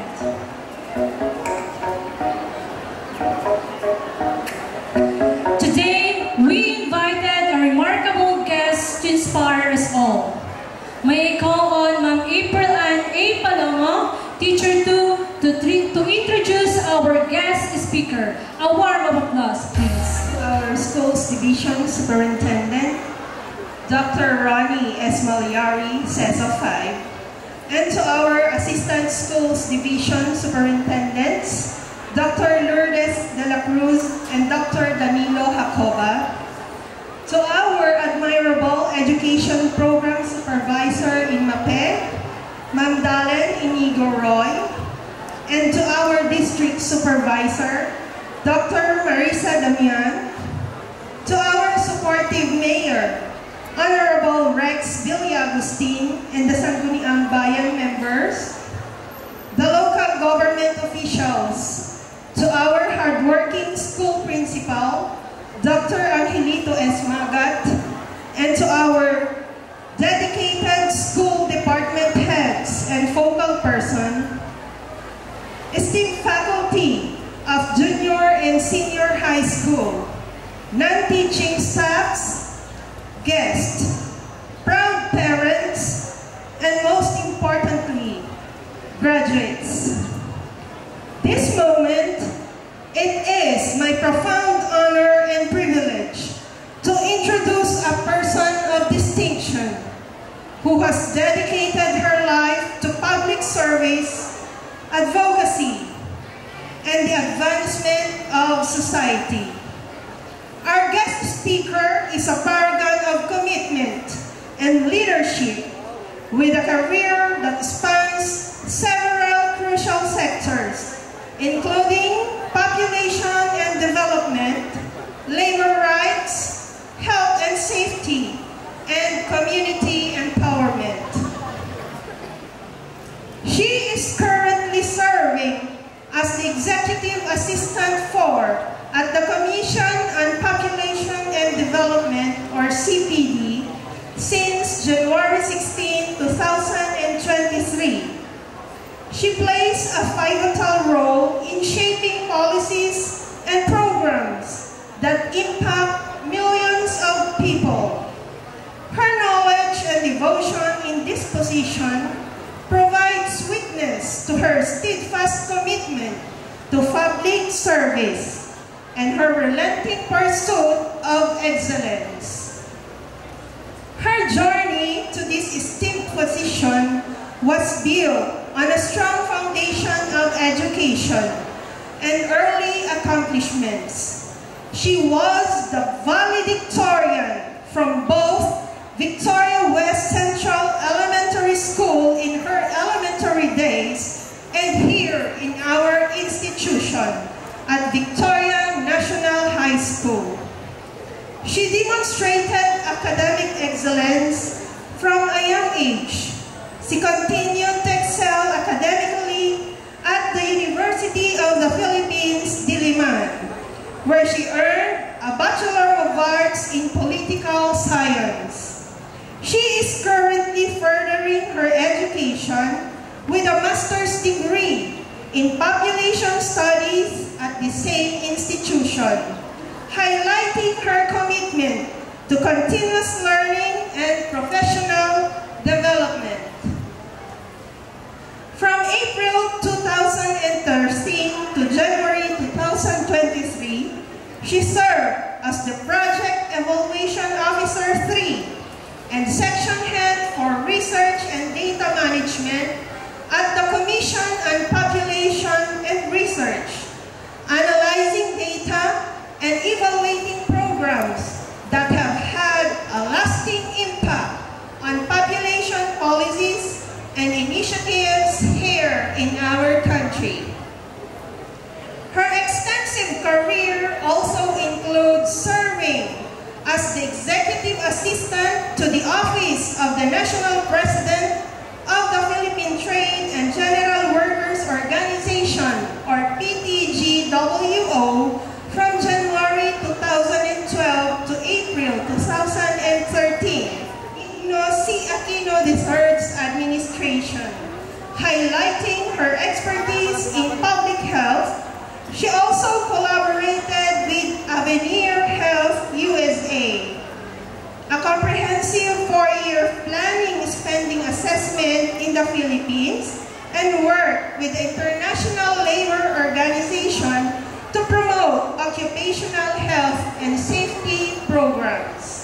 Today, we invited a remarkable guest to inspire us all. May I call on Ma'am April Ann A. Palongo, Teacher two, to, to introduce our guest speaker. A warm of applause, please. Our school's division superintendent, Doctor Ronnie Esmaliari, C E S O five, and to our Assistant Schools Division Superintendents, Doctor Lourdes de la Cruz and Doctor Danilo Jacoba, to our admirable Education Program Supervisor in MAPE, Ma'am Dalen Inigo Roy, and to our District Supervisor, Doctor Marisa Damian, to our supportive Mayor, Honorable Rex Villagustin and the Sangguniang Bayan members, the local government officials, to our hardworking school principal, Doctor Angelito S. Magat, and to our dedicated school department heads and focal person, esteemed faculty of junior and senior high school, non-teaching staffs, guests, proud parents, and most importantly, graduates. This moment, it is my profound honor and privilege to who has dedicated her life to public service, advocacy, and the advancement of society. Our guest speaker is a paragon of commitment and leadership with a career that spans several crucial sectors, including population and development, labor rights, health and safety, and community empowerment. She is currently serving as the Executive Assistant for at the Commission on Population and Development, or C P D, since January sixteenth, two thousand twenty-three. She plays a pivotal role in shaping policies and programs that impact millions of people. Her knowledge and devotion in this position provides witness to her steadfast commitment to public service and her relentless pursuit of excellence. Her journey to this esteemed position was built on a strong foundation of education and early accomplishments. She was the valedictorian from both Victoria West Central Elementary School in her elementary days and here in our institution at Victoria National High School. She demonstrated academic excellence from a young age. She continued to excel academically at the University of the Philippines, Diliman, where she earned a Bachelor of Arts in Political Science. She is currently furthering her education with a master's degree in Population Studies at the same institution, highlighting her commitment to continuous learning and professional development. From April two thousand thirteen to January two thousand twenty-three, she served as the Project Evaluation Officer three and Section Head for Research and Data Management at the Commission on Population and Research, analyzing data and evaluating programs that have had a lasting impact on population policies and initiatives here in our country. Her extensive career also includes serving as the Executive Assistant to the Office of the National President of the Philippine Trade and General Workers Organization, or P T G W O, from January two thousand twelve to April two thousand thirteen. C. Aquino the third's administration, highlighting her expertise in public health. She also collaborated with Avenir Health U S A, a comprehensive four-year planning spending assessment in the Philippines, and worked with the International Labor Organization to promote occupational health and safety programs.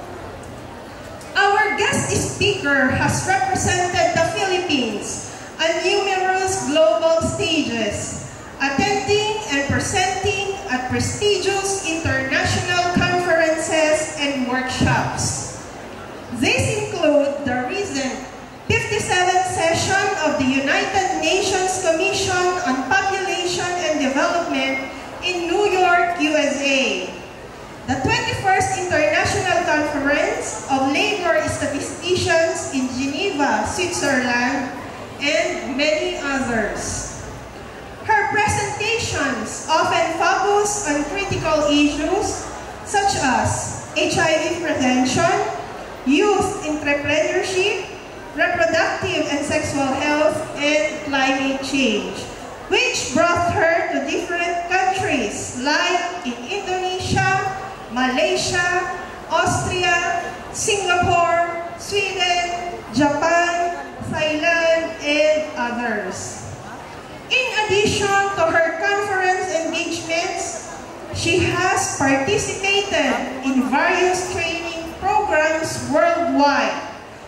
Our guest speaker has represented the Philippines on numerous global stages, attending and presenting at prestigious international conferences and workshops. These include the recent fifty-seventh session of the United Nations Commission on Population and Development in New York, U S A, the twenty-first International Conference of Labor Statisticians in Geneva, Switzerland, and many others. Her presentations often focus on critical issues such as H I V prevention, youth entrepreneurship, reproductive and sexual health, and climate change, which brought her to different countries like in Indonesia, Malaysia, Austria, Singapore, Sweden, Japan, Thailand, and others. In addition to her conference engagements, she has participated in various training programs worldwide,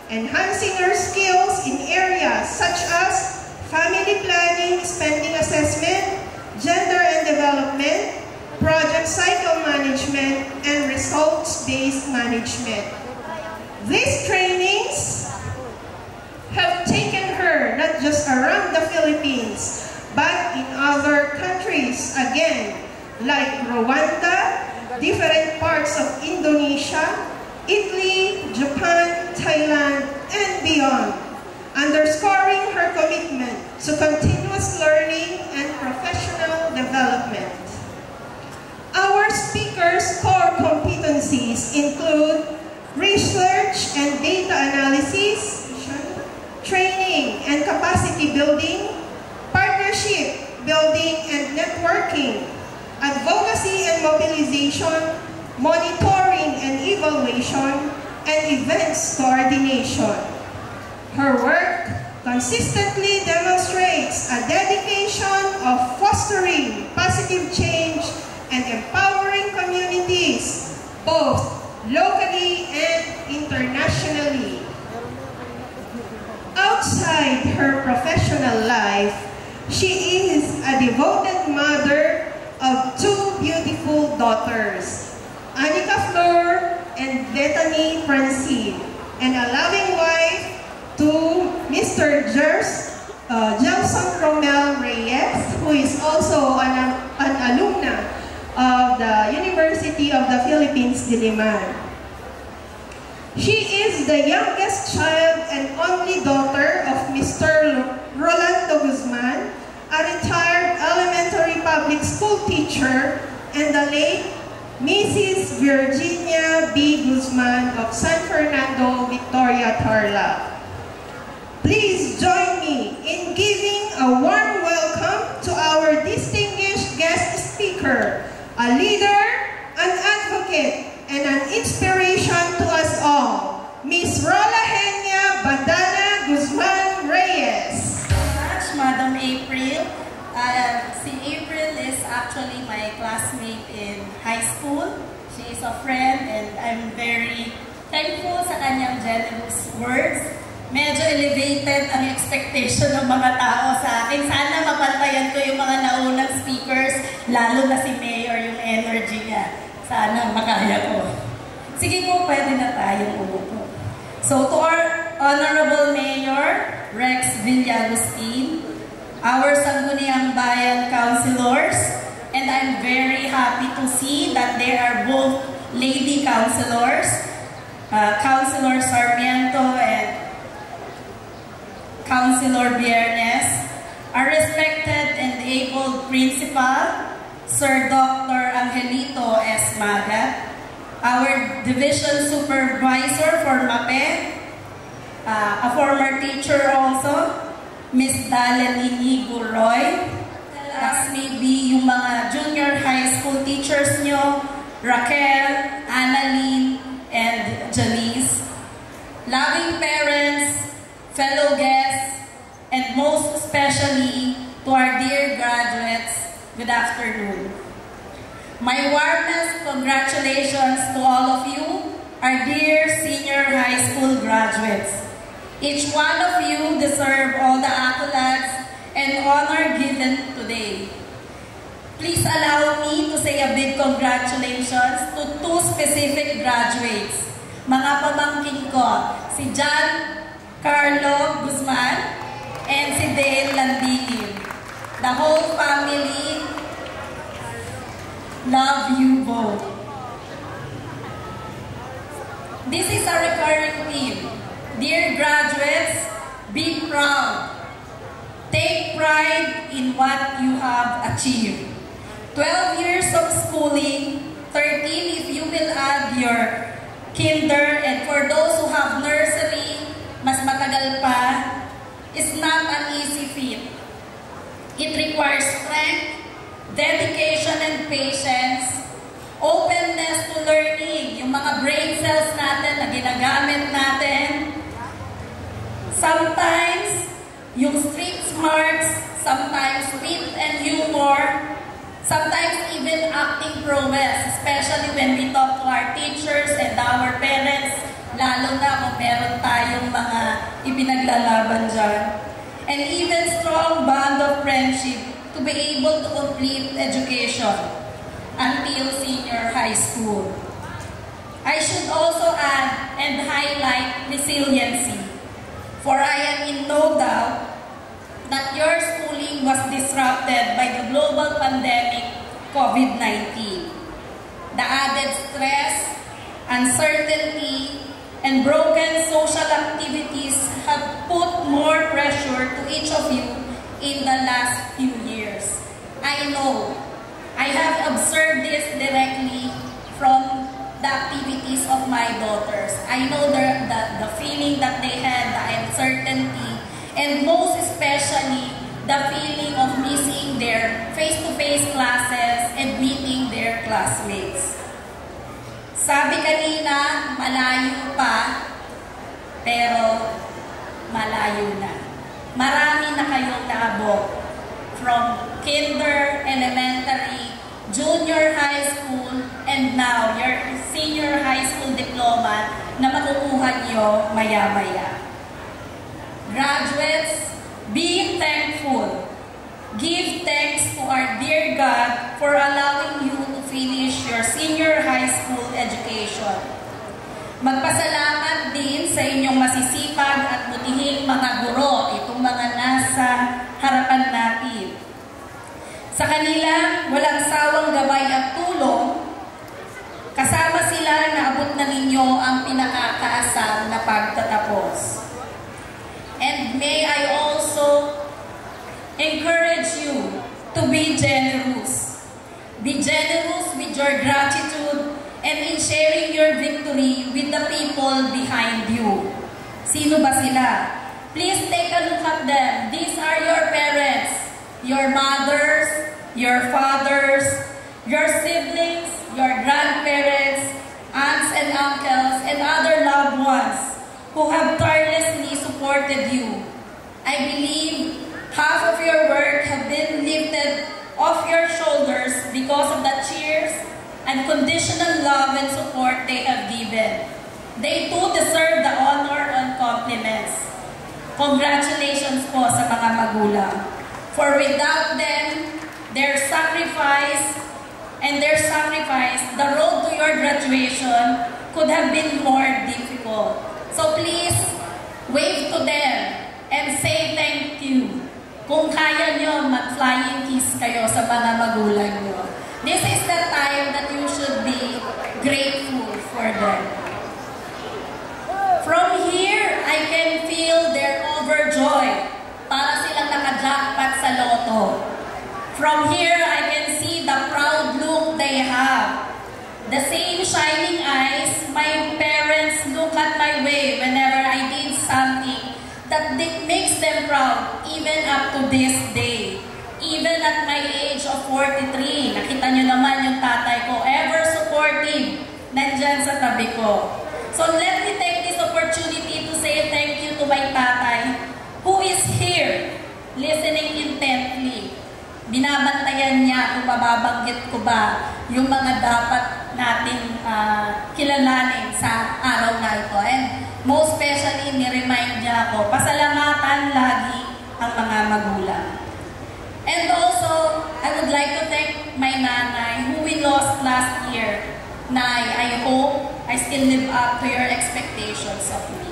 enhancing her skills in areas such as family planning, spending assessment, gender and development, project cycle management, and results-based management. These trainings have taken her not just around the Philippines, but in other countries again, like Rwanda, different parts of Indonesia, Italy, Japan, Thailand, and beyond, underscoring her commitment to continuous learning and professional development. Our speakers' core competencies include research and data analysis, training and capacity building, partnership building and networking, advocacy and mobilization, monitoring and evaluation, and events coordination. Her work consistently demonstrates a dedication of fostering positive change and empowering communities, both locally and internationally. Outside her professional life, she is a devoted mother of two beautiful daughters, Anika Flor and Bethany Francine, and a loving wife to Mister Jers, uh, Gelson Romel Reyes, who is also an, an alumna of the University of the Philippines, Diliman. She is the youngest child and only daughter of Mister Rolando Guzman, a retired elementary public school teacher, and the late Missus Virginia B. Guzman of San Fernando, Victoria, Tarlac. Please join me in giving a warm welcome to our distinguished guest speaker, a leader, an advocate, and an inspiration to us all, Miss Rola Henia Bandana Guzman Reyes. Much, Madam April. Uh, si April is actually my classmate in high school. She is a friend and I'm very thankful sa kanyang generous words. Medyo elevated ang expectation ng mga tao sa akin. Sana mapantayan ko yung mga naunang speakers, lalo na si Mayor, yung energy niya. Sana makaya ko. Sige po, pwede na tayong umupo. So to our Honorable Mayor, Rex Villagustin, our Sangguniang Bayan councilors, and I'm very happy to see that there are both lady councilors, uh, Councilor Sarmiento and Councilor Biernes, our respected and able principal, Sir Doctor Angelito S. Magat, our division supervisor for MAPE, uh, a former teacher also, Miss Dalen Inigo Roy, as maybe yung mga junior high school teachers nyo, Raquel, Annalyn, and Janice, loving parents, fellow guests, and most especially to our dear graduates, good afternoon. My warmest congratulations to all of you, our dear senior high school graduates. Each one of you deserve all the accolades and honor given today. Please allow me to say a big congratulations to two specific graduates. Mga pamangkin ko, si John Carlo Guzman and si Dale Landingin. The whole family love you both. This is a recurring theme. Dear graduates, be proud. Take pride in what you have achieved. twelve years of schooling, thirteen if you will add your kinder, and for those who have nursery, mas matagal pa, is not an easy feat. It requires strength, dedication and patience, openness to learning, yung mga brain cells natin na ginagamit natin. Sometimes, yung street smarts, sometimes wit and humor, sometimes even acting prowess, especially when we talk to our teachers and our parents lalo na kung meron tayong mga ipinaglalaban dyan. And even strong bond of friendship to be able to complete education until senior high school. I should also add and highlight resiliency, for I am in no doubt that your schooling was disrupted by the global pandemic COVID nineteen. The added stress, uncertainty, and broken social activities have put more pressure to each of you in the last few years. I know, I have observed this directly from the activities of my daughters. I know the, the, the feeling that they had, the uncertainty, and most especially the feeling of missing their face-to-face classes and meeting their classmates. Sabi kanina, malayo pa, pero malayo na. Marami na kayong naabot from kinder, elementary, junior high school, and now your senior high school diploma na makukuha nyo maya-maya. Graduates, be thankful. Give thanks to our dear God for allowing you to finish your senior high school education. Magpasalamat din sa inyong masisipag at butihing mga guro, itong mga nasa harapan natin. Sa kanila, walang sawang gabay at tulong, kasama sila na abot na ninyo ang pinakakaasam na pagtatapos. And may I also encourage you to be generous. Be generous with your gratitude and in sharing your victory with the people behind you. Sino ba sila? Please take a look at them. These are your parents, your mothers, your fathers, your siblings, your grandparents, aunts and uncles, and other loved ones who have tirelessly supported you. I believe half of your work have been lifted off your shoulders because of the cheers and conditional love and support they have given. They too deserve the honor and compliments. Congratulations po sa mga magulang. For without them, their sacrifice and their sacrifice, the road to your graduation could have been more difficult. So please, wave to them and say thank you. Kung kaya nyo, mag-flying kiss kayo sa mga magulang nyo. This is the time that you should be grateful for them. From here, I can feel their overjoy para silang naka-jackpot sa loto. From here, I can see the proud look they have. The same shining eyes my parents look at my way whenever I did something that makes them proud, even up to this day. Even at my age of forty-three, nakita nyo naman yung tatay ko, ever supportive, nandyan sa tabi ko. So let me take this opportunity to say thank you to my tatay, who is here, listening intently. Binabantayan niya kung mababanggit ko ba yung mga dapat nating uh, kilalanin sa araw na ito. And most especially, ni-remind niya ako, pasalamatan lagi ang mga magulang. And also, I would like to thank my nanay, who we lost last year. Nay, I hope I still live up to your expectations of me.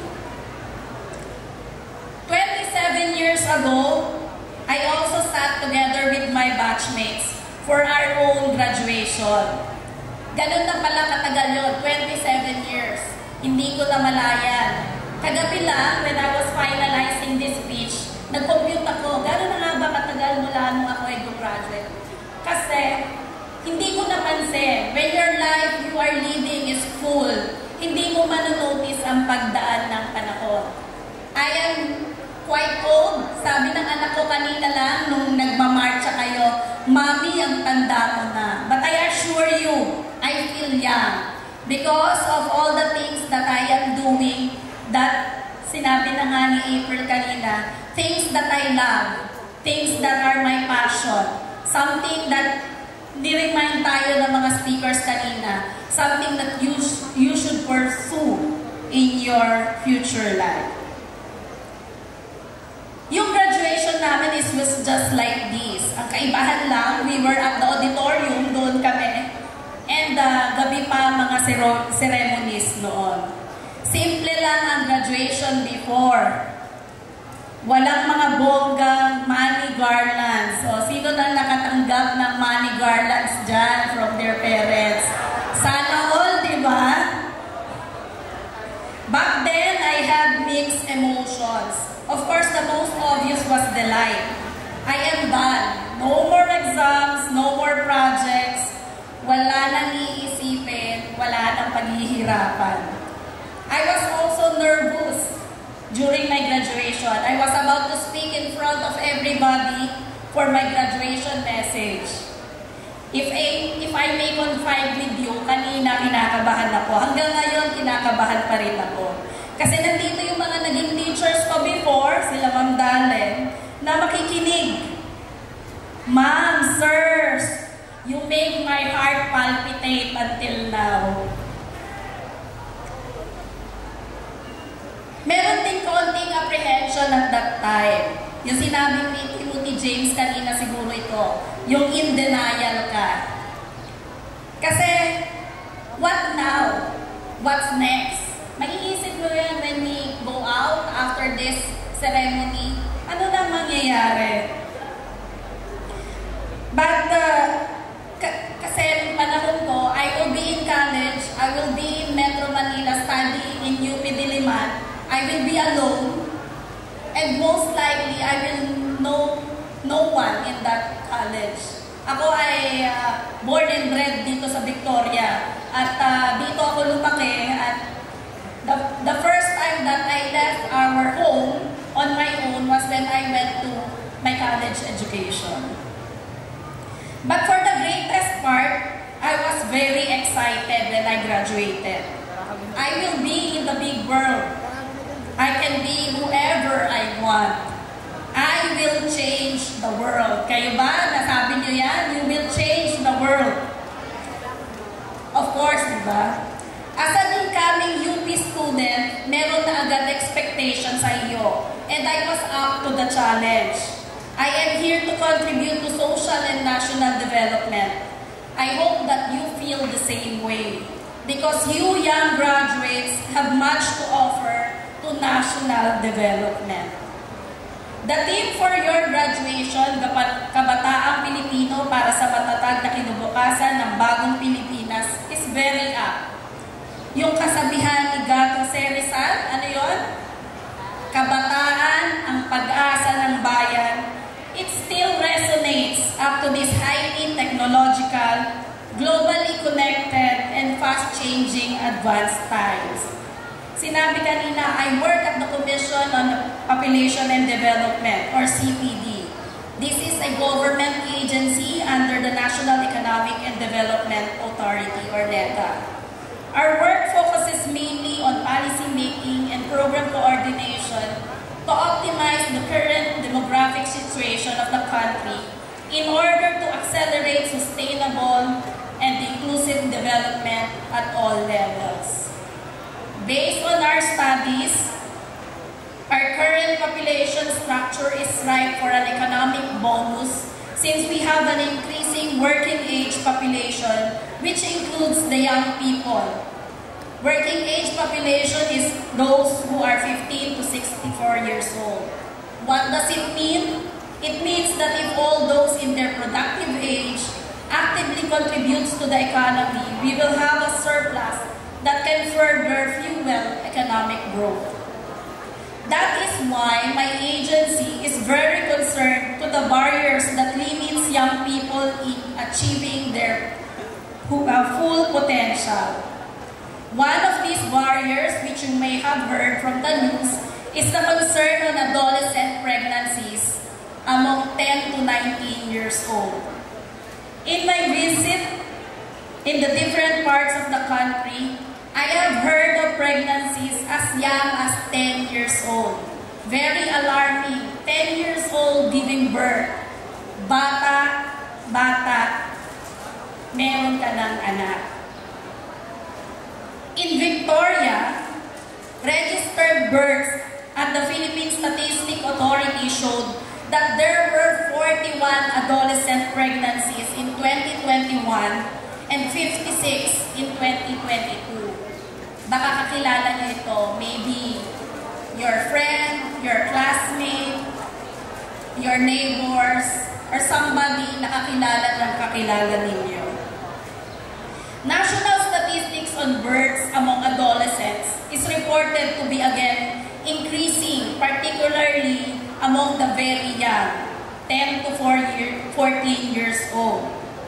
twenty-seven years ago, I also sat together with my batchmates for our own graduation. Ganun na pala katagal yun, twenty-seven years. Hindi ko na malayan. Kagabi lang, when I was finalizing this speech, nag-compute ako, gano'n na nga ba katagal mula nung ako ay graduate? Kasi, hindi ko napansin, when your life you are leading is full, hindi mo manonotice ang pagdaan ng panahon. I am quite old. Sabi ng anak ko kanina lang, nung nagmamarcha kayo, Mami, ang tanda mo na. But I assure you, I feel young. Because of all the things that I am doing, that sinabi na nga ni April kanina, things that I love, things that are my passion, something that ni-remind tayo ng mga speakers kanina, something that you, you should pursue in your future life. Yung graduation namin is was just like this. Ang kaibahan lang, we were at the auditorium, doon kami. And uh, gabi pa mga ceremonies noon. Simple lang ang graduation before. Walang mga bonggang money garlands. So, sino na nakatanggap ng money garlands dyan from their parents? Sana all, di ba? Back then, I had mixed emotions. Of course, the most obvious was delight. I am done. No more exams, no more projects. Wala nang iisipin, wala nang paghihirapan. I was also nervous during my graduation. I was about to speak in front of everybody for my graduation message. If I, if I may confide with you, kanina kinakabahan ako. Hanggang ngayon, kinakabahan pa rin ako. Kasi nandito yung mga naging teachers ko before, sila Ma'am Dalen, na makikinig. Ma'am, sirs, you make my heart palpitate until now. Meron din konting apprehension at that time. Yung sinabi ni Timothy James kanina siguro ito, yung in denial ka. Kasi, what now? What's next? Maiisip mo yan when we go out after this ceremony. Ano nang mangyayari? But, uh, kasi panahon ko, I will be in college, I will be in Metro Manila studying in U P Diliman, I will be alone, and most likely, I will know no one in that college. Ako ay uh, born and bred dito sa Victoria, at uh, dito ako lumaki, at The, the first time that I left our home on my own was when I went to my college education. But for the greatest part, I was very excited when I graduated. I will be in the big world. I can be whoever I want. I will change the world. Kayo ba? Nasabi niyo yan? You will change the world. Of course, diba? As an incoming U P student, meron na agad expectation sa iyo. And I was up to the challenge. I am here to contribute to social and national development. I hope that you feel the same way. Because you young graduates have much to offer to national development. The theme for your graduation, Kabataang Pilipino para sa matatag na kinabukasan ng bagong Pilipinas, is very apt. Yung kasabihan ni Gato Rizal, ano yun? Kabataan, ang pag-asa ng bayan. It still resonates up to this highly technological, globally connected, and fast-changing advanced times. Sinabi kanina, I work at the Commission on Population and Development, or C P D. This is a government agency under the National Economic and Development Authority, or NEDA. Our work focuses mainly on policy making and program coordination to optimize the current demographic situation of the country in order to accelerate sustainable and inclusive development at all levels. Based on our studies, our current population structure is ripe for an economic bonus since we have an increasing working age population, which includes the young people. Working age population is those who are fifteen to sixty-four years old. What does it mean? It means that if all those in their productive age actively contributes to the economy, we will have a surplus that can further fuel economic growth. That is why my agency is very concerned to the barriers that limits young people in achieving their full potential. One of these barriers, which you may have heard from the news, is the concern on adolescent pregnancies among ten to nineteen years old. In my visit in the different parts of the country, I have heard of pregnancies as young as ten years old. Very alarming. ten years old giving birth. Bata, bata, meron ka ng anak. In Victoria, registered births at the Philippine Statistics Authority showed that there were forty-one adolescent pregnancies in twenty twenty-one and fifty-six in twenty twenty-two. Baka kakilala niyo ito, maybe your friend, your classmate, your neighbors, or somebody na kakilala ng kakilala ninyo. National statistics on births among adolescents is reported to be again increasing, particularly among the very young, ten to fourteen years old.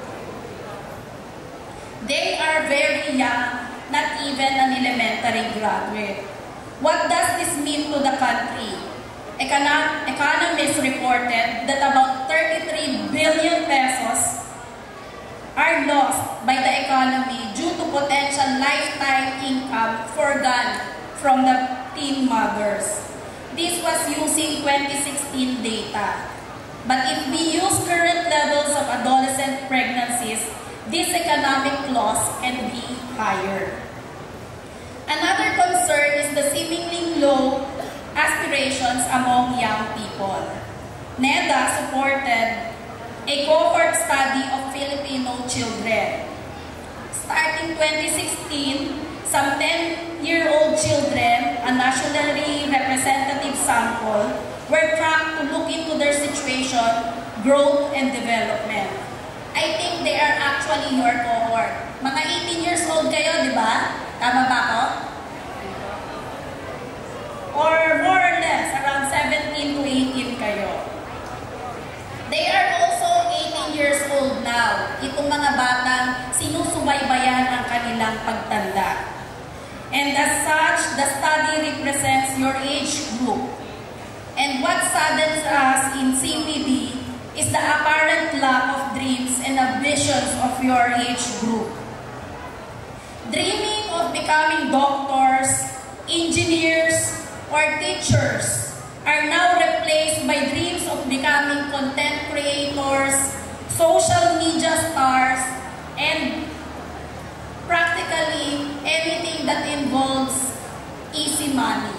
They are very young, not even an elementary graduate. What does this mean to the country? Econom economists reported that about thirty-three billion pesos are lost by the economy due to potential lifetime income forgone from the teen mothers. This was using twenty sixteen data. But if we use current levels of adolescent pregnancies, this economic loss can be higher. Another concern is the seemingly low aspirations among young people. NEDA supported a cohort study of Filipino children. Starting twenty sixteen, some ten-year-old children, a nationally representative sample, were tracked to look into their situation, growth, and development. I think they are actually your cohort. Mga eighteen years old kayo, di ba? Tama ba ako? Or more or less, around seventeen to eighteen kayo. They are also eighteen years old now. Itong mga batang sinusubaybayan ang kanilang pagtanda. And as such, the study represents your age group. And what saddens us in C P D is the apparent lack of dreams and ambitions of your age group. Dreaming of becoming doctors, engineers, or teachers are now replaced by dreams of becoming content creators, social media stars, and practically anything that involves easy money.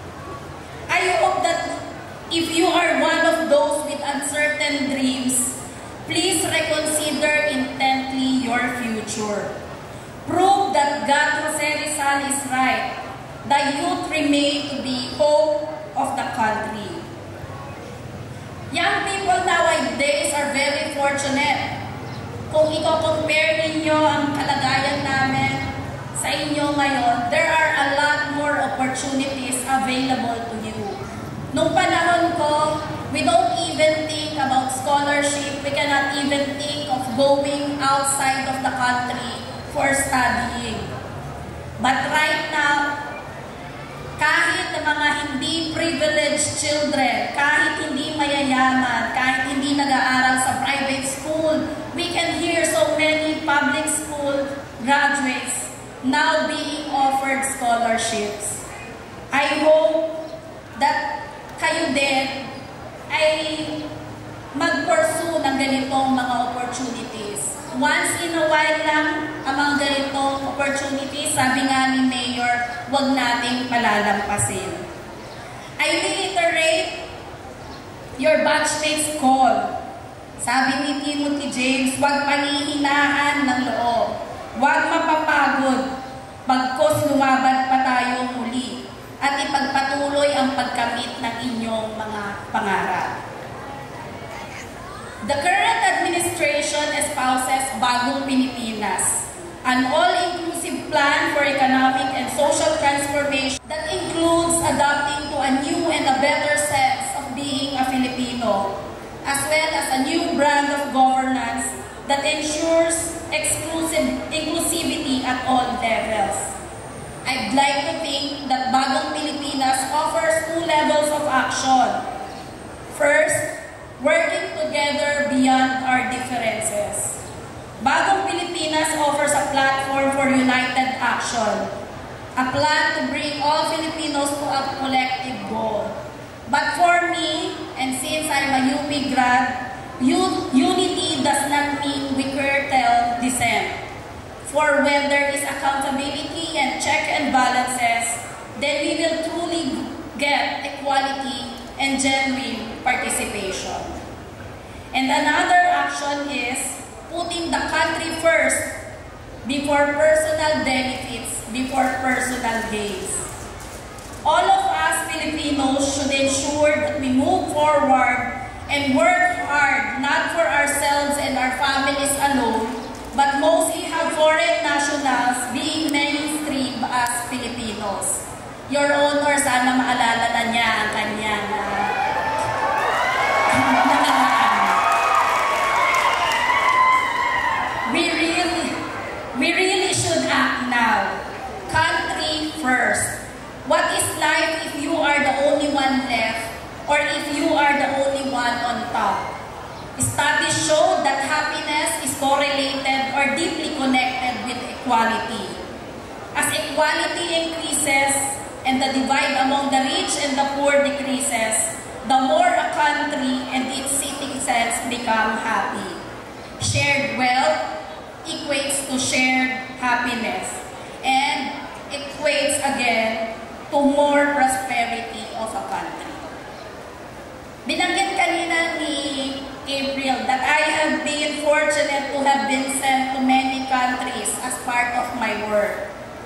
I hope that if you are one of those with uncertain dreams, please reconsider intently your future. Prove that God Jose Rizal is right. The youth remain to be hope of the country. Young people nowadays are very fortunate. Kung i-compare ninyo ang kalagayan namin sa inyo ngayon, there are a lot more opportunities available to you. Nung panahon ko, we don't even think about scholarship. We cannot even think of going outside of the country for studying. But right now, kahit na mga hindi privileged children, kahit hindi mayayaman, kahit hindi nag-aaral sa private school, we can hear so many public school graduates now being offered scholarships. I hope that kayo din ay mag-pursue ng ganitong mga opportunities. Once in a while lang ang mga ganitong opportunities, sabi nga ni Mayor, huwag nating palalampasin. I reiterate your batchmates call. Sabi ni Timothy James, huwag panihinaan ng loob. Huwag mapapagod, bagkos lumaban pa tayo muli at ipagpatuloy ang pagkamit ng inyong mga pangarap. The current administration espouses Bagong Pilipinas, an all-inclusive plan for economic and social transformation that includes adapting to a new and a better sense of being a Filipino, as well as a new brand of governance that ensures exclusive inclusivity at all levels. I'd like to think that Bagong Pilipinas offers two levels of action. First, working together beyond our differences. Bagong Pilipinas offers a platform for united action, a plan to bring all Filipinos to a collective goal. But for me, and since I'm a U P grad, unity does not mean we curtail dissent. For when there is accountability and check and balances, then we will truly get equality and genuine participation. And another action is putting the country first before personal benefits, before personal gains. All of us Filipinos should ensure that we move forward and work hard, not for ourselves and our families alone, but mostly have foreign nationals being mainstream as Filipinos. Your Honor, sana maalala na niya ang kanyang uh, nakaraan. We really, we really should act now. Country first. What is life if you are the only one left, or if you are the only one on top? Studies show that happiness is correlated or deeply connected with equality. As equality increases and the divide among the rich and the poor decreases, the more a country and its citizens become happy. Shared wealth equates to shared happiness and equates again to more prosperity of a country. Binanggit kanina ni April that I have been fortunate to have been sent to many countries as part of my work.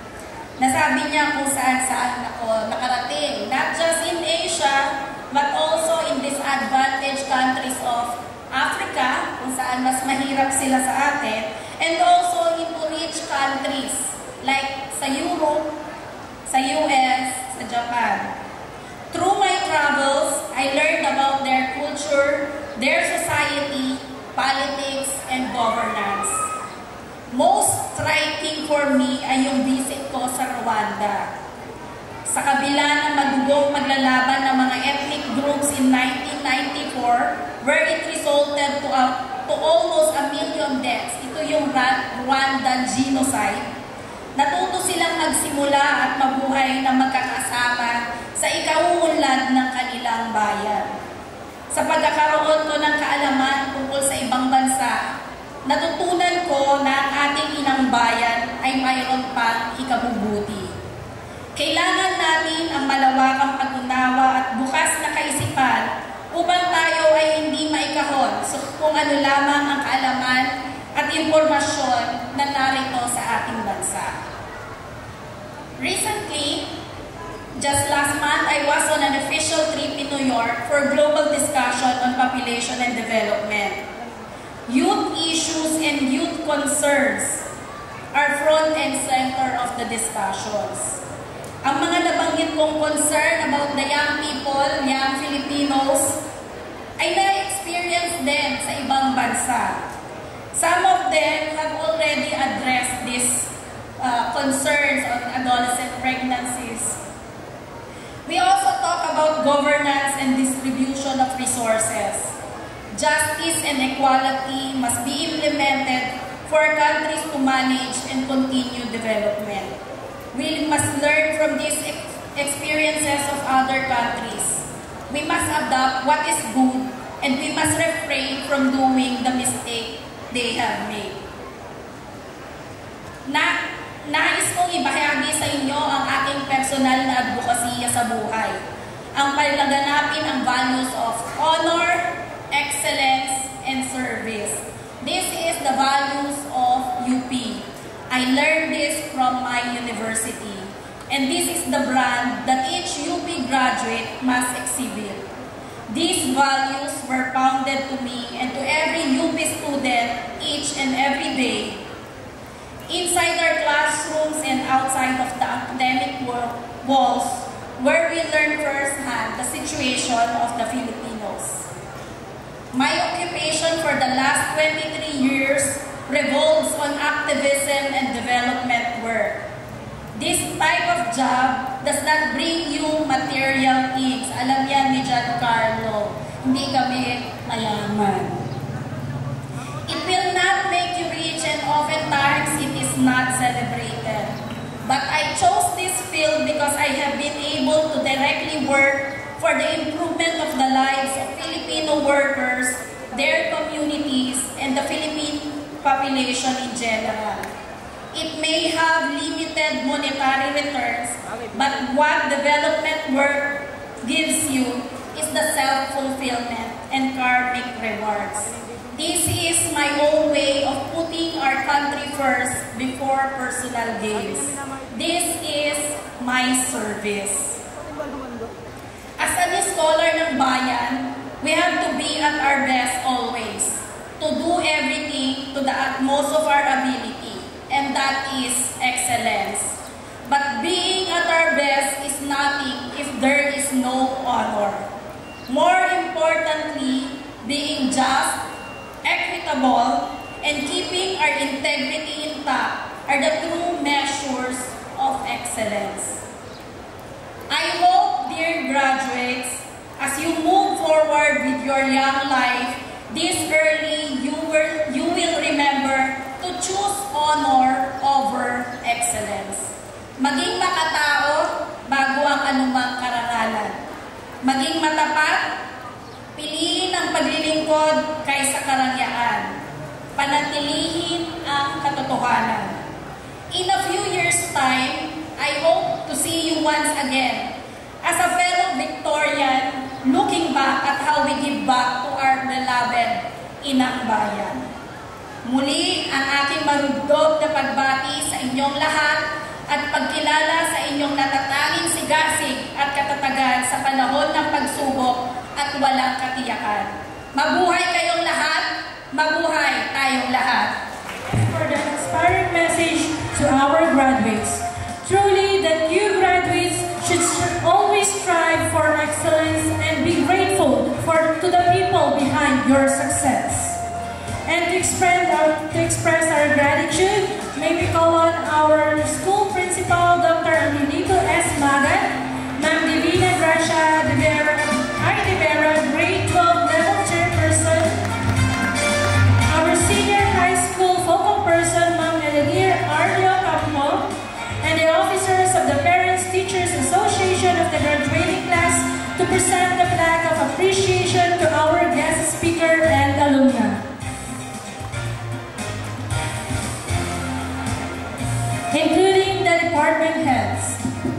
Nasabi niya kung saan-saan ako nakarating, not just in Asia, but also in disadvantaged countries of Africa, kung saan mas mahirap sila sa atin, and also into rich countries like sa Europe, sa U S, sa Japan. Through my travels, I learned about their culture, their society, politics, and governance. Most striking for me ay yung visit ko sa Rwanda. Sa kabila ng madugong paglalaban ng mga ethnic groups in nineteen ninety-four, where it resulted to, a, to almost a million deaths, ito yung Rwandan genocide, natuto silang magsimula at mabuhay na magkakasama sa ikauunlad ng kanilang bayan. Sa pagkakaroon ko ng kaalaman tungkol sa ibang bansa, natutunan ko na ang ating inang bayan ay mayroon pang ikabubuti. Kailangan natin ang malawakang pag-unawa at bukas na kaisipan upang tayo ay hindi maikahon so kung ano lamang ang kaalaman at impormasyon na narito sa ating bansa. Recently, just last month, I was on an official trip in New York for global discussion on population and development. Youth issues and youth concerns are front and center of the discussions. Ang mga nabanggit kong concern about the young people, young Filipinos, ay na-experience din sa ibang bansa. Some of them have already addressed these uh, concerns on adolescent pregnancies. We also talk about governance and distribution of resources. Justice and equality must be implemented for countries to manage and continue development. We must learn from these ex experiences of other countries. We must adopt what is good and we must refrain from doing the mistake they have made. Na, nais kong ibahagi sa inyo ang aking personal na advokasya sa buhay. Ang palaganapin ang values of honor, excellence, and service. This is the values of U P. I learned this from my university. And this is the brand that each U P graduate must exhibit. These values were pounded to me and to every U P student each and every day. Inside our classrooms and outside of the academic walls, where we learn firsthand the situation of the Filipinos. My occupation for the last twenty-three years revolves on activism and development work. This type of job does not bring you material things. Alam yan ni Giancarlo, hindi kami mayaman. It will not make you rich and oftentimes it is not celebrated. But I chose this field because I have been able to directly work for the improvement of the lives of Filipino workers, their communities, and the Philippine population in general. It may have limited monetary returns, but what development work gives you is the self-fulfillment and karmic rewards. This is my own way of putting our country first before personal gains. This is my service. As a scholar ng bayan, we have to be at our best always, to do everything to the utmost of our ability, and that is excellence. But being at our best is nothing if there is no honor. More importantly, being just, equitable, and keeping our integrity intact are the true measures of excellence. I hope, dear graduates, as you move forward with your young life, this early you will, you will remember to choose honor over excellence. Maging makatao bago ang anumang karangalan. Maging matapat, piliin ang paglilingkod kaysa karangyaan. Panatilihin ang katotohanan. In a few years' time, I hope to see you once again as a fellow Victorian, looking back at how we give back to our beloved Inang Bayan. Muli ang aking marugdog na pagbati sa inyong lahat at pagkilala sa inyong natatanging sigasig at katatagan sa panahon ng pagsubok at walang katiyakan. Mabuhay kayong lahat, mabuhay tayong lahat. For the inspiring message to our graduates. Truly, that you graduates should always strive for excellence and be grateful for to the people behind your success. And to express our, to express our gratitude, may we call on our school principal, Doctor Angelito S. Magat, Ma'am Divina Gracia De Vera, I. De Vera, grade twelve level chairperson, our senior high school focal person, Ma'am Eleanor Arlio Campo, and the officers of the Parents Teachers Association of the graduating class to present the flag of appreciation to our guest speaker and alumni. Including the department heads.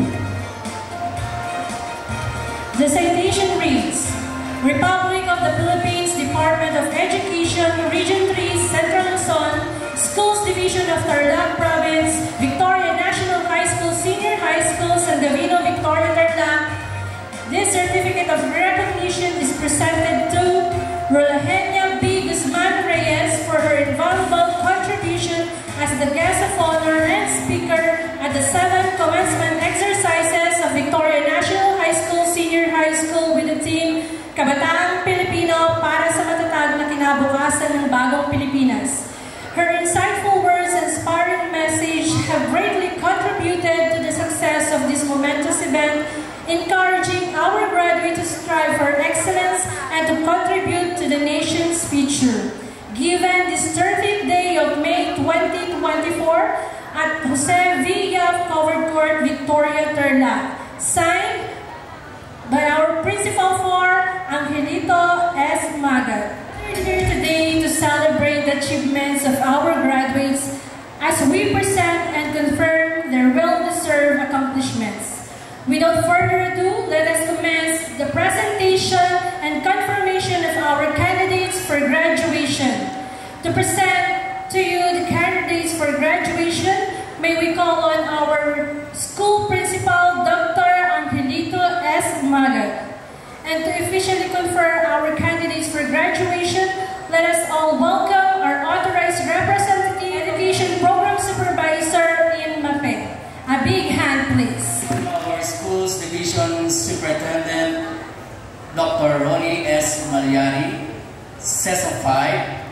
The citation reads, Republic of the Philippines Department of Education, Region three, Central Luzon, Schools Division of Tarlac Province, Victoria National High School, Senior High School, San Gavino, Victoria, Tarlac. This certificate of recognition is presented to Rolahenia B. Guzman Reyes for her invaluable contribution as the guest of honor and speaker at the seventh commencement exercises of Victoria National High School, Senior High School with the team Kabataang Pilipino para sa matatag na kinabukasan ng bagong Pilipinas. Her insightful words and inspiring message have greatly contributed to the success of this momentous event, encouraging our graduates to strive for excellence and to contribute to the nation's future. Given this thirtieth day of May twenty twenty-four at Jose Villa Covered Court, Victoria, Tarlac. Signed by our Principal for Angelito S. Magat. We're here today to celebrate the achievements of our graduates as we present and confirm their well-deserved accomplishments. Without further ado, let us commence the presentation and confirmation of our candidates for graduation. To present to you the candidates for graduation, may we call on our school principal, Doctor Angelito S. Magat. And to officially confer our candidates for graduation, let us all welcome our authorized representative, Education Program Supervisor in MAPE. A big hand, please. Our school's division superintendent, Doctor Ronnie S. Malyari, C E S O five,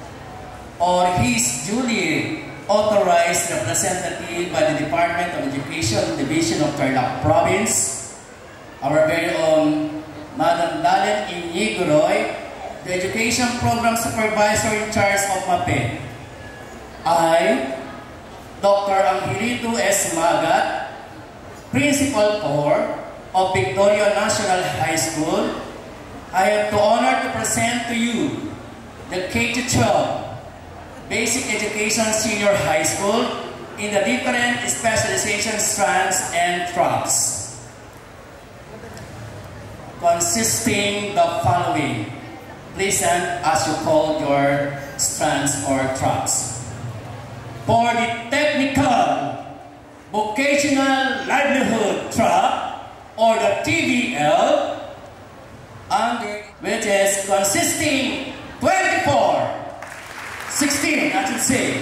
or his duly authorized representative by the Department of Education Division of Tarlac Province, our very own Madam Dalet Iñiguroy, the Education Program Supervisor in charge of MAPE. I, Doctor Angelito S. Magat, Principal four of Victoria National High School, I have the honor to present to you the K to twelve Basic Education Senior High School in the different specialization strands and tracks, consisting the following. Listen as you call your strands or tracks. For the technical, vocational livelihood track, or the T V L, under which is consisting twenty-four, sixteen, I should say.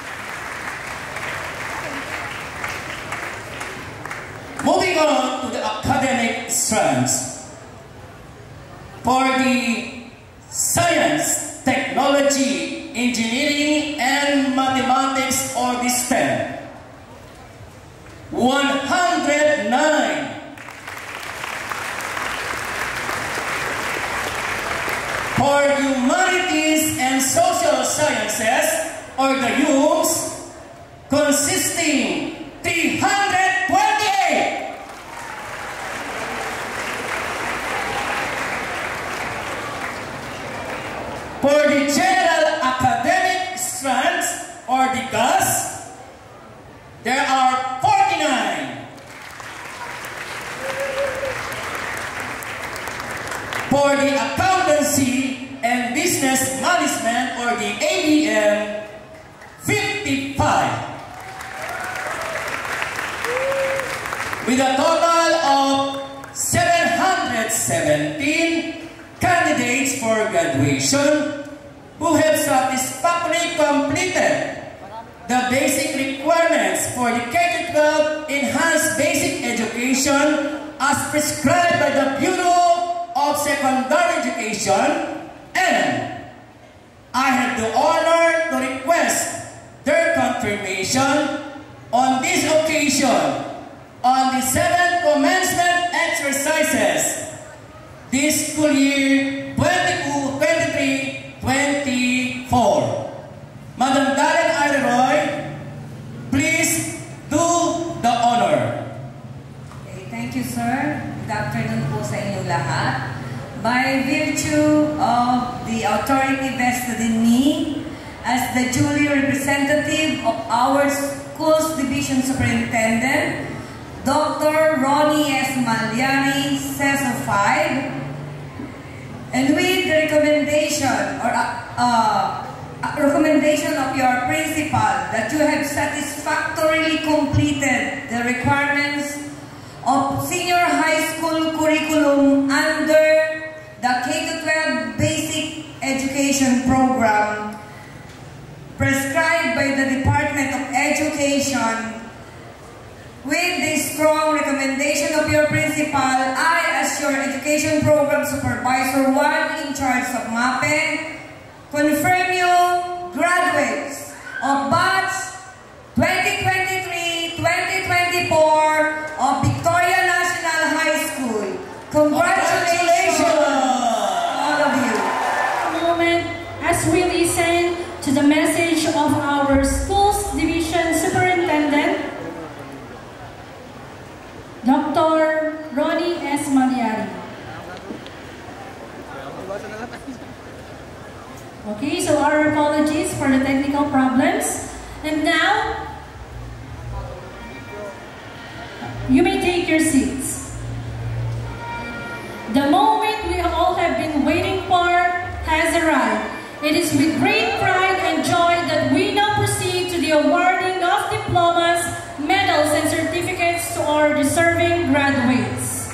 Moving on to the academic strands. For the science, technology, engineering, and mathematics, or the STEM, one hundred nine. For humanities and social sciences, or the U M S, consisting three hundred twenty-eight. For the general academic strands, or the G A S, there are forty-nine. For the accountancy and business management, or the A B M, fifty-five. With a total of seven hundred seventeen candidates for graduation who have satisfactorily completed the basic requirements for the K through twelve enhanced basic education as prescribed by the Bureau of Secondary Education, and I have the honor to request their confirmation on this occasion on the seventh commencement exercises this school year twenty-two twenty-three twenty-four. Madam Darren Iroy, please do the honor. Okay, thank you, sir. Good afternoon po sa inyong lahat. By virtue of the authority vested in me as the duly representative of our school's division superintendent, Doctor Ronnie S. Malyari, C E S O five, and with the recommendation or uh, uh, recommendation of your principal that you have satisfactorily completed the requirements of senior high school curriculum under the K through twelve basic education program prescribed by the Department of Education. With the strong recommendation of your principal, I, as your education program supervisor, one in charge of MAPE, confirm you graduates of batch twenty twenty-three twenty twenty-four of Victoria National High School. Congratulations, all of you. A moment as we listen to the message of our school's division superintendent, Doctor Ronnie S. Malyari. Okay, so our apologies for the technical problems. And now, you may take your seats. The moment we all have been waiting for has arrived. It is with great pride and joy that we now proceed to the awarding of diplomas, medals, and certificates to our deserving graduates.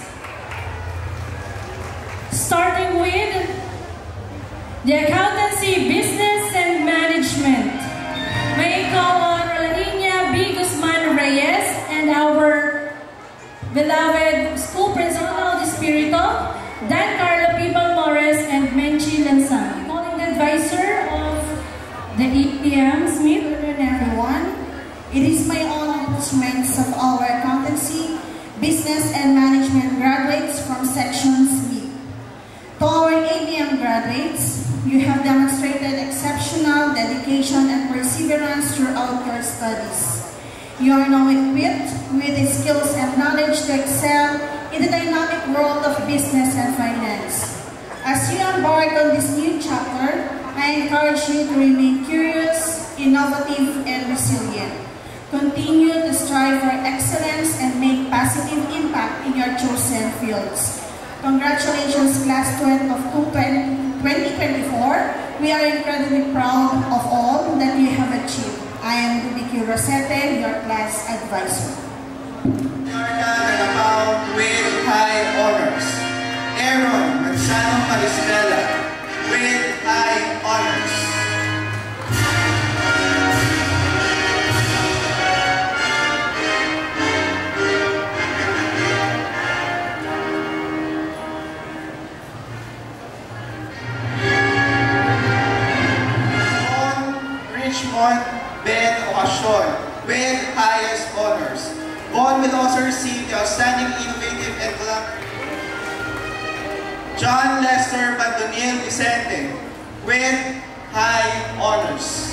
Starting with the Accountancy, Business, and Management. May I call on Rolania B. Guzman Reyes and our beloved school principal de Espiritu, Dan Carlo P. Balmores, and Menchi Lansang. Calling the advisor of the E P M, Smith. Good afternoon, everyone. It is my honor to strengths of our Accountancy, Business, and Management graduates from Section Smith. To our A B M graduates, you have demonstrated exceptional dedication and perseverance throughout your studies. You are now equipped with the skills and knowledge to excel in the dynamic world of business and finance. As you embark on this new chapter, I encourage you to remain curious, innovative, and resilient. Continue to strive for excellence and make positive impact in your chosen fields. Congratulations, Class twelve of twenty twenty-four. We are incredibly proud of all that you have achieved. I am Ruby Q. Rosete, your class advisor. About with high honors. Aaron Manzano Marisbela with high honors. Richmond Ben Ocasio with highest honors. Bon will also receive the Outstanding Innovative and Collaborative. John Lester Bandoniel Vicente with high honors.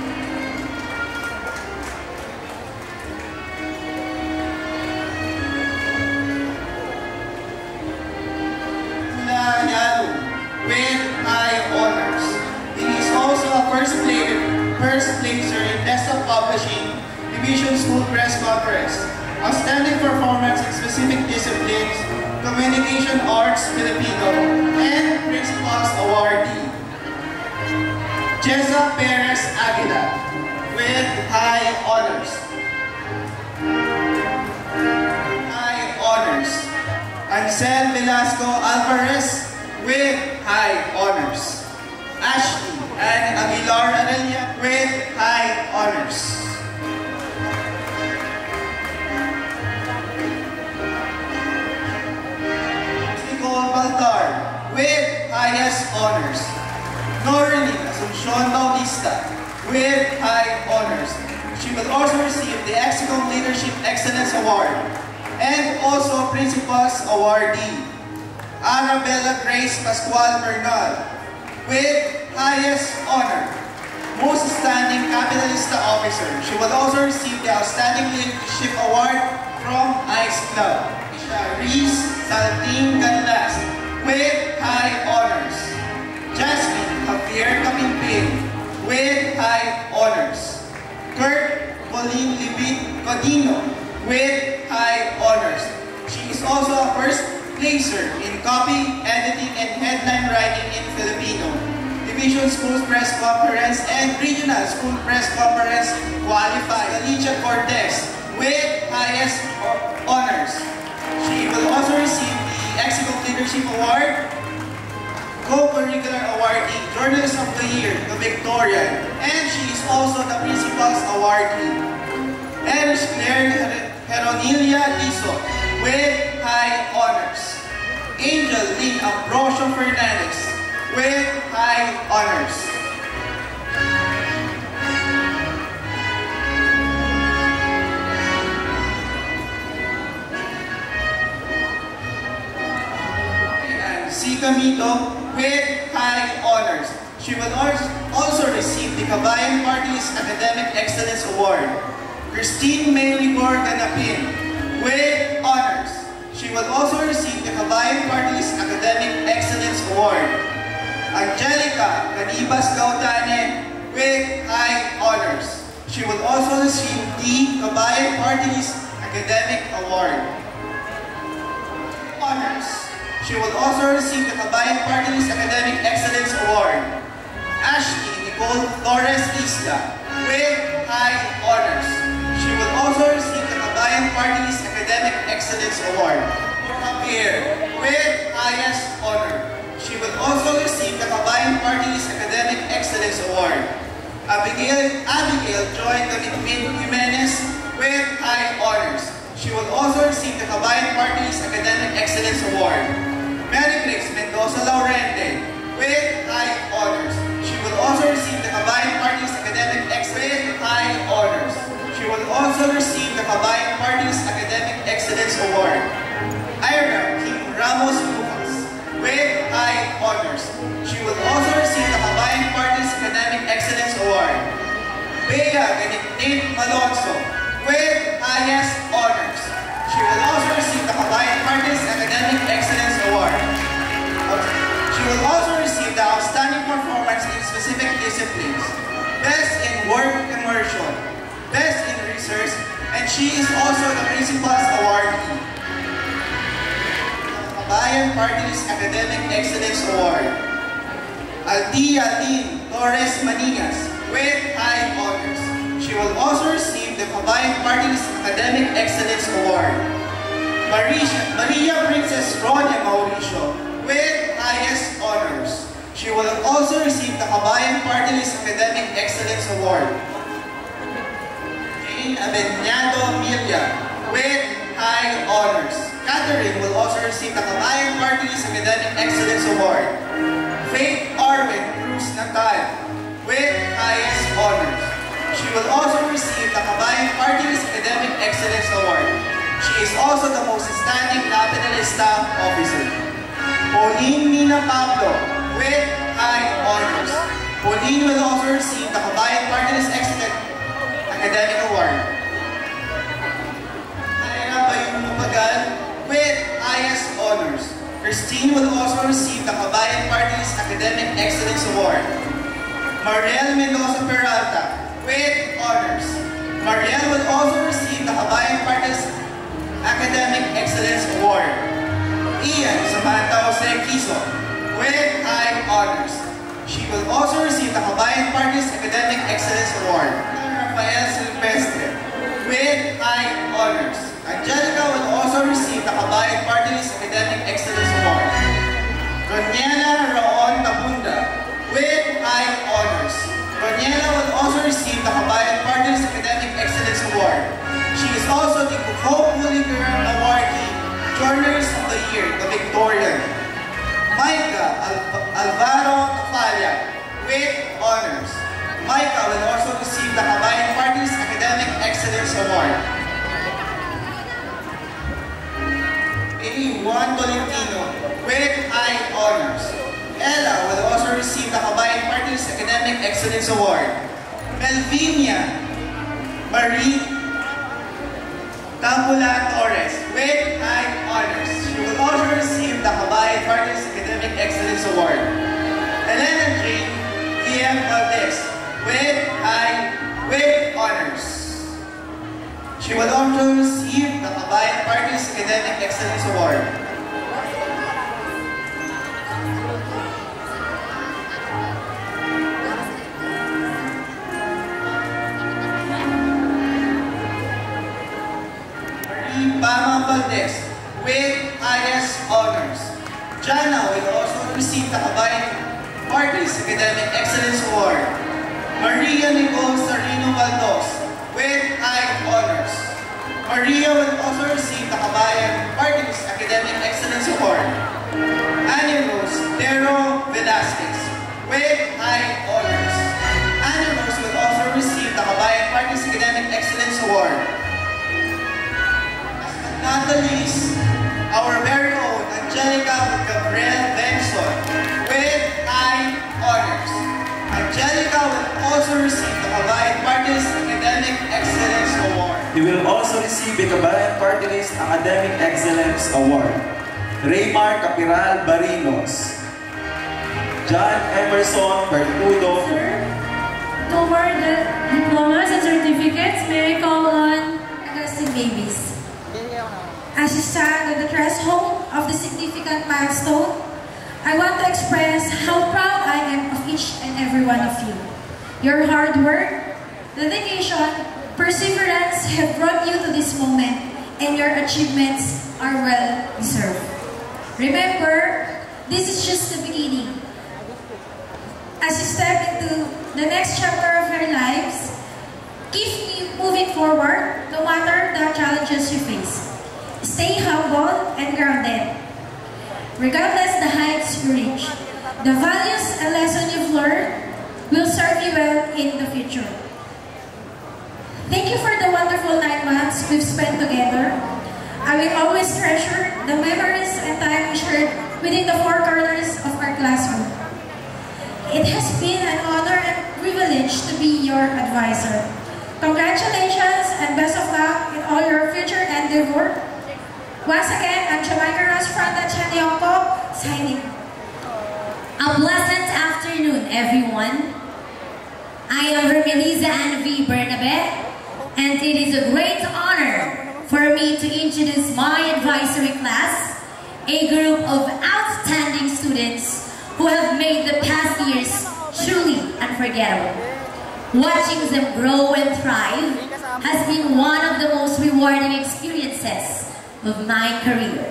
Tula Yalu with high honors. He is also a first player, first placer in Desktop Publishing Division School Press Conference. Outstanding performance in specific disciplines, Communication Arts Filipino, and Principals Awardee. Jessa Perez Aguila with high honors. High honors. Ansel Velasco Alvarez with high honors. Ashley and Aguilar Arelia with high honors. Nicole Baltar with highest honors. Noreen Asuncion Bautista with high honors. She will also receive the Exicom Leadership Excellence Award and also Principals Awardee. Arabella Grace Pascual Bernal with highest honor, Most Standing Capitalista Officer. She will also receive the Outstanding Leadership Award from ICE Club. Reese Saltin Canlas with high honors. Jasmine Javier Capimpin with high honors. Kurt Colleen Libit Codino with high honors. She is also a first placer in copy, editing, and headline writing in Filipino. Division School Press Conference and Regional School Press Conference qualified. Alicia Cortez with highest honors. She will also receive the Exicom Leadership Award, Co-Curricular Awardee, Journalist of the Year, the Victorian, and she is also the Principal's Awardee. Eris Claire Heronilia Tiso with high honors. Angel Lynn Ambrosio Fernandez with high honors. And Sika Mito with high honors. She will also receive the Kabayan Party List Academic Excellence Award. Christine May Rigor Ganapin with honors. She will also receive the Kabayan Party List Academic Excellence Award. Angelica Canibas Gautane with high honors. She will also receive the Kabayan Party List Academic Award. Honors. She will also receive the Kabayan Party List Academic Excellence Award. Ashley Nicole Torres Isla with high honors. She will also receive the Kabayan Party List Academic Excellence Award. Javier with highest honor. She will also receive the Kabayan Party List Academic Excellence Award. Abigail, Abigail Joy Commitment Jimenez with high honors. She will also receive the Kabayan Party List Academic Excellence Award. Mary Grace Mendoza Laurente with high honors. She will also receive the Kabayan Party List Academic Excellence with high honors. She will also receive the Kabayan Party List Academic Excellence Award. Ira Kim Ramos Lucas with high honors. She will also receive the Kabayan Party List Academic Excellence Award. Bea Ganit Malonzo with highest honors. She will also receive the Kabayan Party List Academic Excellence Award. She will also receive the Outstanding Performance in Specific Disciplines, Best in Work Immersion, Best in Research She is also the Principal's Awardee. Kabayan Party List Academic Excellence Award. Altia Lynn Torres Manigas with high honors. She will also receive the Kabayan Party List Academic Excellence Award. Maria, Maria Princess Ronya Mauricio with highest honors. She will also receive the Kabayan Party List Academic Excellence Award. Jane Abeniado Milia with high honors. Catherine will also receive the Kabayan Party List Academic Excellence Award. Faith Arwin Cruz Natal with highest honors. She will also receive the Kabayan Party List Academic Excellence Award. She is also the most outstanding Capital Staff Officer. Pauline Mina Pablo with high honors. Pauline will also receive the Kabayan Party List Excellence Academic Award. Naira Bayong Mapagal with highest honors. Christine will also receive the Kabayan Party List Academic Excellence Award. Mariel Mendoza Peralta with honors. Mariel will also receive the Kabayan Party List Academic Excellence Award. Ian Samantha Jose Quizon with high honors. She will also receive the Kabayan Party List Academic Excellence Award. Rafael Silvestre with high honors. Angelica will also receive the Kabayan Party List Academic Excellence Award. Roniela Raon Tabunda with high honors. Roniela will also receive the Kabayan Party List Academic Excellence Award. She is also the Hope Pulitzer Awardee, Journalist of the Year, the Victorian. Micah Al Alvaro Tafalia with honors. Micah will also receive the Kabayan Party List Academic Excellence Award. A. Juan Tolentino with high honors. Ella will also receive the Kabayan Party List Academic Excellence Award. Melvinia Marie Tambula Torres with high honors. She will also receive the Kabayan Party List Academic Excellence Award. Elena Jane Guillem Valdez with high with honors. She will also receive the Kabayan Party List Academic Excellence Award. Bama Valdez with highest honors. Jana will also receive the Kabayan Party List Academic Excellence Award. Maria Nicole Sarino Valdos with high honors. Maria will also receive the Kabayan Party List Academic Excellence Award. Annie Rose Dero Velasquez with high honors. Annie Rose will also receive the Kabayan Party List Academic Excellence Award. Not the least, our very own Angelica Gabriel Benson with high honors. Angelica will also receive the Kabayan Party List Academic Excellence Award. He will also receive the Kabayan Party List Academic Excellence Award. Raymar Capiral Barinos. John Emerson Bertudo. Sir, to award the diplomas and certificates, may I call on Augustine Babies. As you stand at the threshold of the significant milestone, I want to express how proud I am of each and every one of you. Your hard work, dedication, perseverance have brought you to this moment, and your achievements are well deserved. Remember, this is just the beginning. As you step into the next chapter of your lives, keep moving forward no matter the challenges you face. Stay humble and grounded. Regardless the heights you reach, the values and lessons you've learned will serve you well in the future. Thank you for the wonderful nine months we've spent together. I will always treasure the memories and time we shared within the four corners of our classroom. It has been an honor and privilege to be your advisor. Congratulations and best of luck in all your future endeavor. Once again, I'm Jamaica Rose Franta Chanionko, signing. A pleasant afternoon, everyone. I am Remeliza Anna V. Bernabé, and it is a great honor for me to introduce my advisory class, a group of outstanding students who have made the past years truly unforgettable. Watching them grow and thrive has been one of the most rewarding experiences of my career.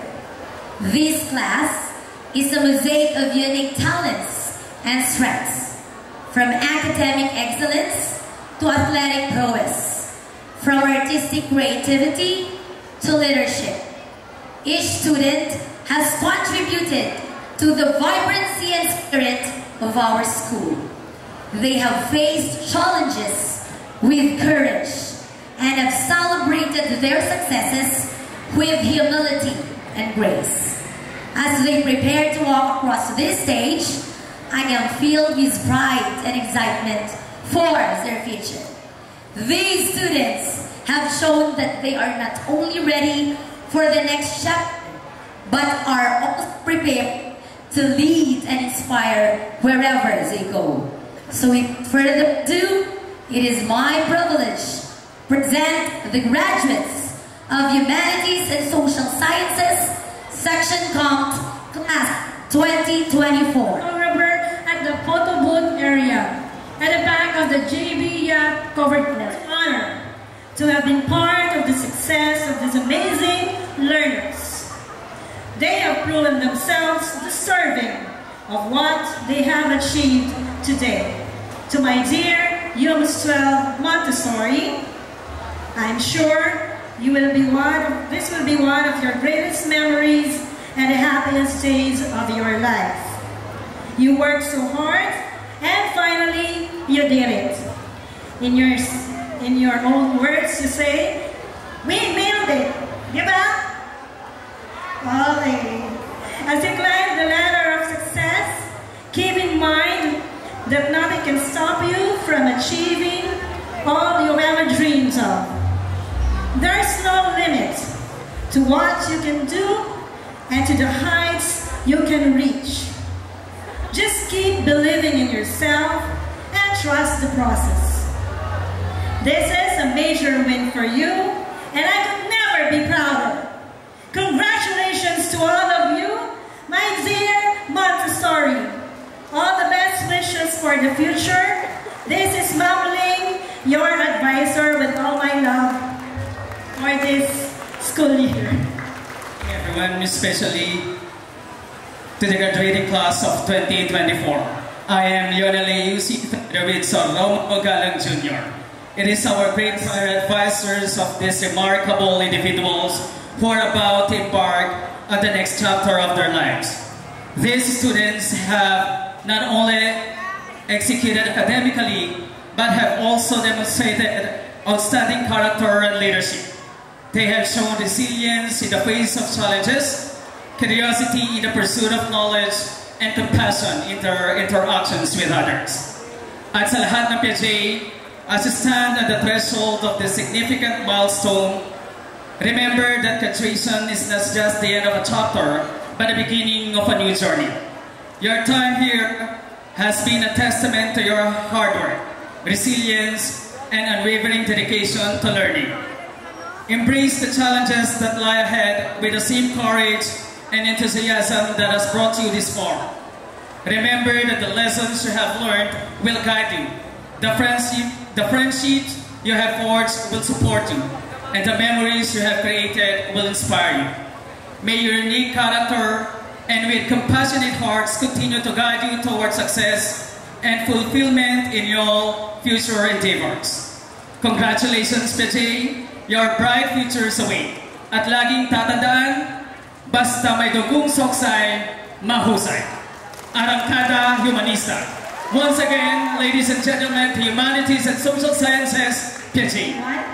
This class is a mosaic of unique talents and strengths, from academic excellence to athletic prowess, from artistic creativity to leadership. Each student has contributed to the vibrancy and spirit of our school. They have faced challenges with courage and have celebrated their successes with humility and grace. As they prepare to walk across this stage, I am filled with pride and excitement for their future. These students have shown that they are not only ready for the next chapter, but are also prepared to lead and inspire wherever they go. So without further ado, it is my privilege to present the graduates of Humanities and Social Sciences, Section Compt, Class twenty twenty-four. However, at the photo booth area, at the back of the J B Yap covered court. Honor to have been part of the success of these amazing learners. They have proven themselves deserving of what they have achieved today. To my dear U M S twelve Montessori, I'm sure you will be one of, this will be one of your greatest memories and the happiest days of your life. You worked so hard and finally you did it. In your, in your own words, you say, we nailed it, diba? Okay. As you climb the ladder of success, keep in mind that nothing can stop you from achieving all you ever dreamed of. There's no limit to what you can do and to the heights you can reach. Just keep believing in yourself and trust the process. This is a major win for you, and I could never be prouder. Congratulations to all of you, my dear Montessori. All the best wishes for the future. This is Ma'am Ling, your advisor, with all my love for this school year. Hey everyone, especially to the graduating class of twenty twenty-four. I am Lionel Yusik Davidson Romo Galang Junior It is our great advisors of these remarkable individuals who are about to embark on the next chapter of their lives. These students have not only executed academically, but have also demonstrated outstanding character and leadership. They have shown resilience in the face of challenges, curiosity in the pursuit of knowledge, and compassion in their interactions with others. At sa lahat ng P J, as you stand at the threshold of this significant milestone, remember that graduation is not just the end of a chapter, but the beginning of a new journey. Your time here has been a testament to your hard work, resilience, and unwavering dedication to learning. Embrace the challenges that lie ahead with the same courage and enthusiasm that has brought you this far. Remember that the lessons you have learned will guide you. The friendship, the friendships you have forged will support you, and the memories you have created will inspire you. May your unique character and with compassionate hearts continue to guide you towards success and fulfillment in your future endeavors. Congratulations, P J! Your bright futures await. At laging tatandaan, basta may dugong soksay, mahusay. Arangkada Humanista. Once again, ladies and gentlemen, the Humanities and Social Sciences, P J.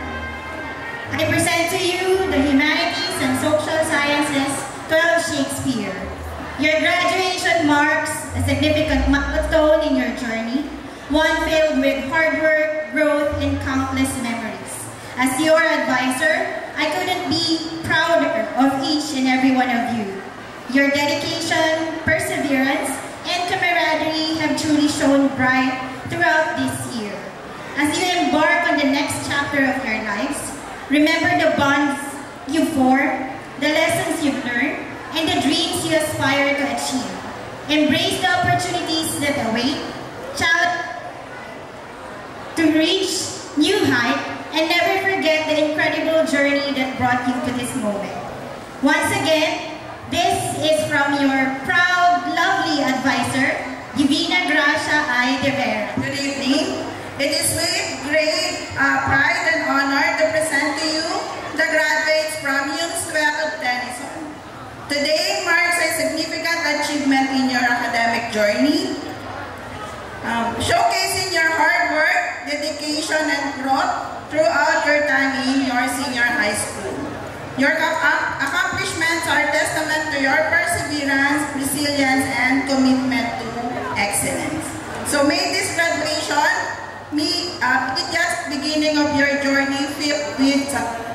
I present to you the Humanities and Social Sciences, twelve Shakespeare. Your graduation marks a significant milestone in your journey, one filled with hard work, growth, and countless memories. As your advisor, I couldn't be prouder of each and every one of you. Your dedication, perseverance, and camaraderie have truly shone bright throughout this year. As you embark on the next chapter of your lives, remember the bonds you form, the lessons you've learned, and the dreams you aspire to achieve. Embrace the opportunities that await, challenge to reach new height, and never forget the incredible journey that brought you to this moment. Once again, this is from your proud, lovely advisor, Divina Gracia I. De Vera. Good evening. It is with great uh, pride and honor to present to you the graduates from Humes twelve Tennyson. Today marks a significant achievement in your academic journey, um, showcasing your hard work, dedication, and growth throughout your time in your senior high school. Your accomplishments are testament to your perseverance, resilience, and commitment to excellence. So may this graduation be uh, just beginning of your journey filled with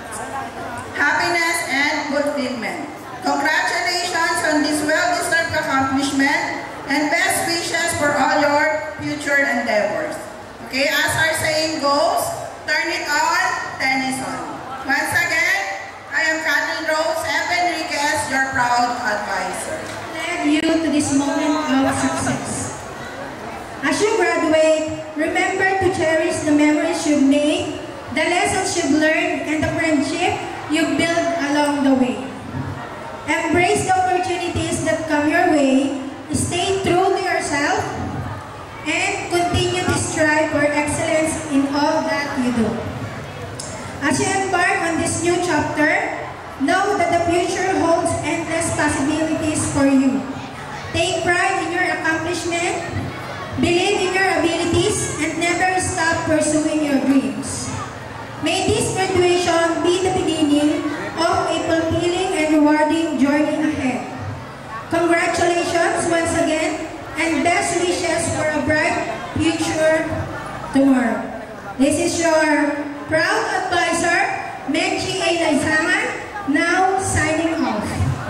happiness and fulfillment. Congratulations on this well-deserved accomplishment and best wishes for all your future endeavors. Okay, as our saying goes, turn it on, Tennyson. Once again, I am Kathleen Rose F. Enriquez, your proud advisor. Led you to this moment of success. As you graduate, remember to cherish the memories you've made, the lessons you've learned, and the friendship you've built along the way. Embrace the opportunities that come your way, stay true to yourself, and continue to strive for excellence in all that you do. As you embark on this new chapter, know that the future holds endless possibilities for you. Take pride in your accomplishment, believe in your abilities, and never stop pursuing your dreams. May this graduation be the beginning of a fulfilling and rewarding journey ahead. Congratulations once again, and best wishes for a bright future tomorrow. This is your proud advisor, Menchi A. Laisangan, now signing off.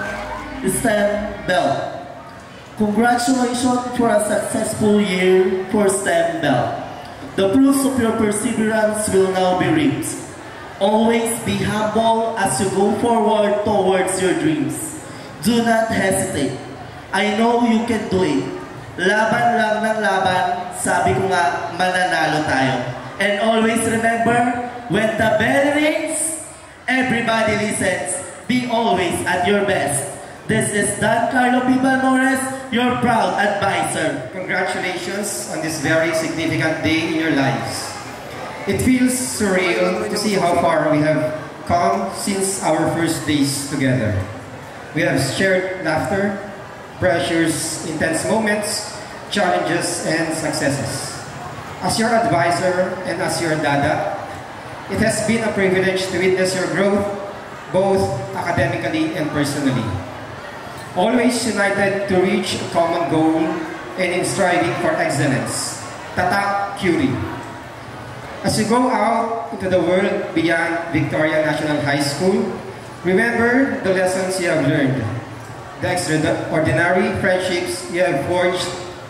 STEM Bell. Congratulations for a successful year for STEM Bell. The fruits of your perseverance will now be reaped. Always be humble as you go forward towards your dreams. Do not hesitate. I know you can do it. Laban lang ng laban, sabi ko nga, mananalo tayo. And always remember, when the bell rings, everybody listens. Be always at your best. This is Don Carlo P. Balmores, your proud advisor. Congratulations on this very significant day in your lives. It feels surreal to see how far we have come since our first days together. We have shared laughter, pressures, intense moments, challenges, and successes. As your advisor and as your dada, it has been a privilege to witness your growth, both academically and personally. Always united to reach a common goal and in striving for excellence. Tatak Curie. As you go out into the world beyond Victoria National High School, remember the lessons you have learned, the extraordinary friendships you have forged,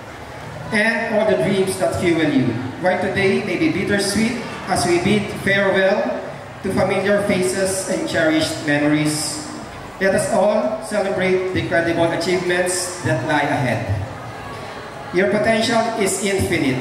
and all the dreams that fuel you. Right today may be bittersweet as we bid farewell to familiar faces and cherished memories. Let us all celebrate the incredible achievements that lie ahead. Your potential is infinite,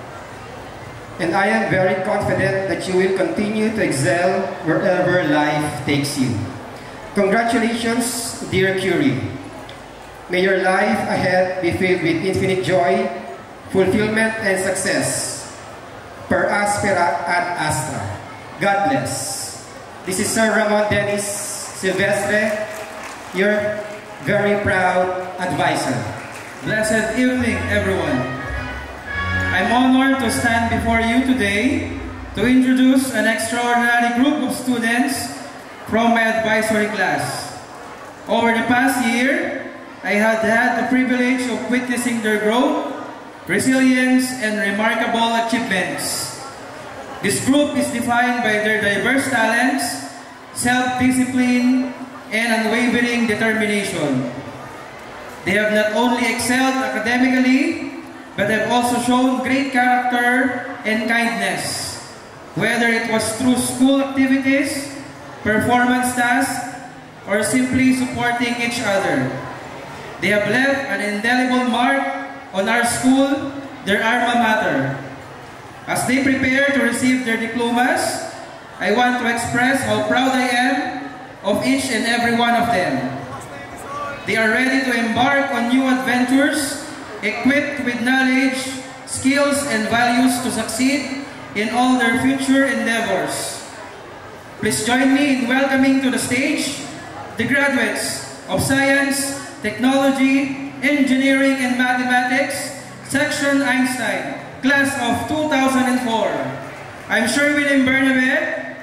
and I am very confident that you will continue to excel wherever life takes you. Congratulations, dear Curie. May your life ahead be filled with infinite joy, fulfillment, and success. Per aspera ad astra. God bless. This is Sir Ramon Dennis Silvestre, your very proud advisor. Blessed evening, everyone. I'm honored to stand before you today to introduce an extraordinary group of students from my advisory class. Over the past year, I had had the privilege of witnessing their growth, resilience, and remarkable achievements. This group is defined by their diverse talents, self-discipline, and unwavering determination. They have not only excelled academically, but have also shown great character and kindness, whether it was through school activities, performance tasks, or simply supporting each other. They have left an indelible mark on our school, their alma mater. As they prepare to receive their diplomas, I want to express how proud I am of each and every one of them. They are ready to embark on new adventures, equipped with knowledge, skills, and values to succeed in all their future endeavors. Please join me in welcoming to the stage the graduates of Science, Technology, Engineering, and Mathematics, Section Einstein, Class of two thousand four. I'm Sherwin Bernabé,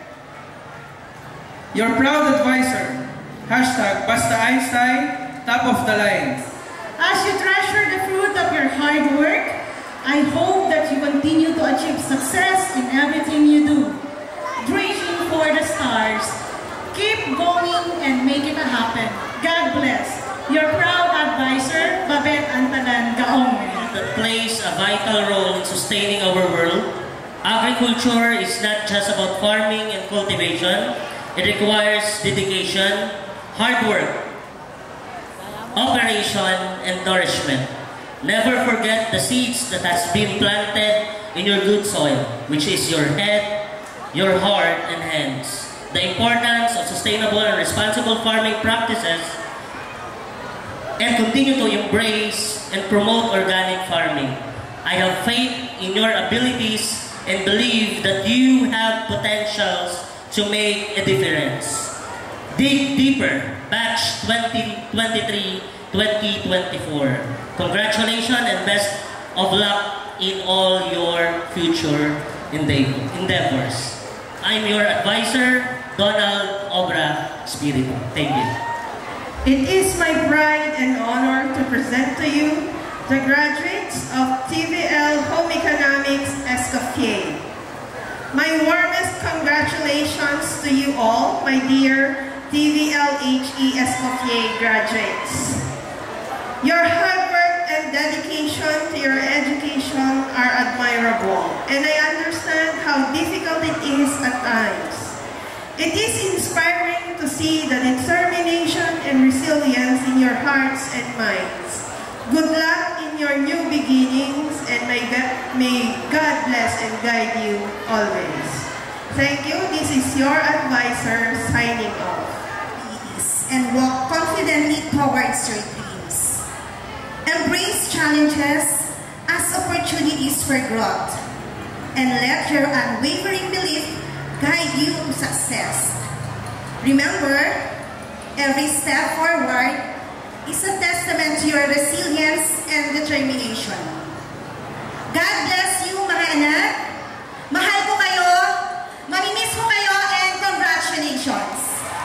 your proud advisor. Hashtag Basta Einstein, top of the line. As you treasure the fruit of your hard work, I hope that you continue to achieve success in everything you do. Reaching for the stars. Keep going and make it happen. God bless. Your proud advisor, Babette Antalan Gaome. That plays a vital role in sustaining our world. Agriculture is not just about farming and cultivation. It requires dedication, hard work, operation, and nourishment. Never forget the seeds that has been planted in your good soil, which is your head, your heart, and hands. The importance of sustainable and responsible farming practices, and continue to embrace and promote organic farming. I have faith in your abilities and believe that you have potentials to make a difference. Dig deeper, batch twenty twenty-three twenty twenty-four. Congratulations and best of luck in all your future endeavors. I'm your advisor, Donald Obra Espiritu. Thank you. It is my pride and honor to present to you the graduates of T V L Home Economics Escoffier. My warmest congratulations to you all, my dear T V L H E Escoffier graduates. Your hard work and dedication to your education are admirable, and I understand how difficult it is at times. It is inspiring to see the determination and resilience in your hearts and minds. Good luck in your new beginnings, and may God, may God bless and guide you always. Thank you. This is your advisor signing off. And walk confidently towards your dreams. Embrace challenges as opportunities for growth, and let your unwavering belief guide you to success. Remember, every step forward is a testament to your resilience and determination. God bless you, mga anak. Mahal ko kayo, mamimiss ko kayo, and congratulations.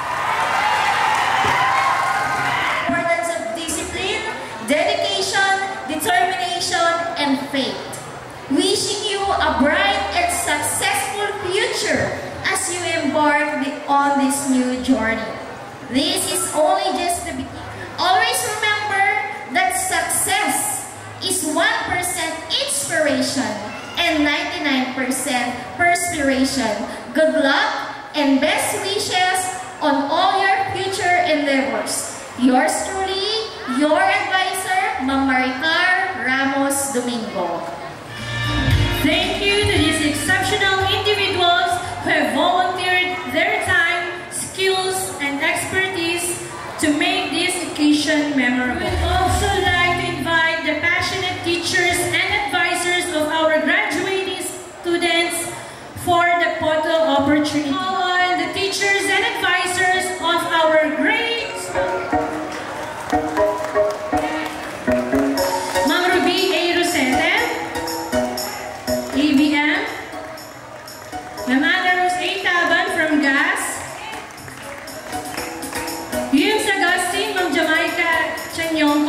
Importance of discipline, dedication, determination, and faith. Wishing you a bright and successful future as you embark on this new journey. This is only just the beginning. Always remember that success is one percent inspiration and ninety-nine percent perspiration. Good luck and best wishes on all your future endeavors. Yours truly, your advisor, Ma'am Maricar Ramos Domingo. Thank you to these exceptional individuals who have volunteered their time, skills, and expertise to make this occasion memorable. We would also like to invite the passionate teachers and advisors of our graduating students for the photo opportunity. Call on the teachers and advisors of our great Ma'am Ruby A. Rosete, A B M, Ma'am Ana Rose A. Taban from G A S, Yun Sagustin, Ma'am Jamaica Chanyong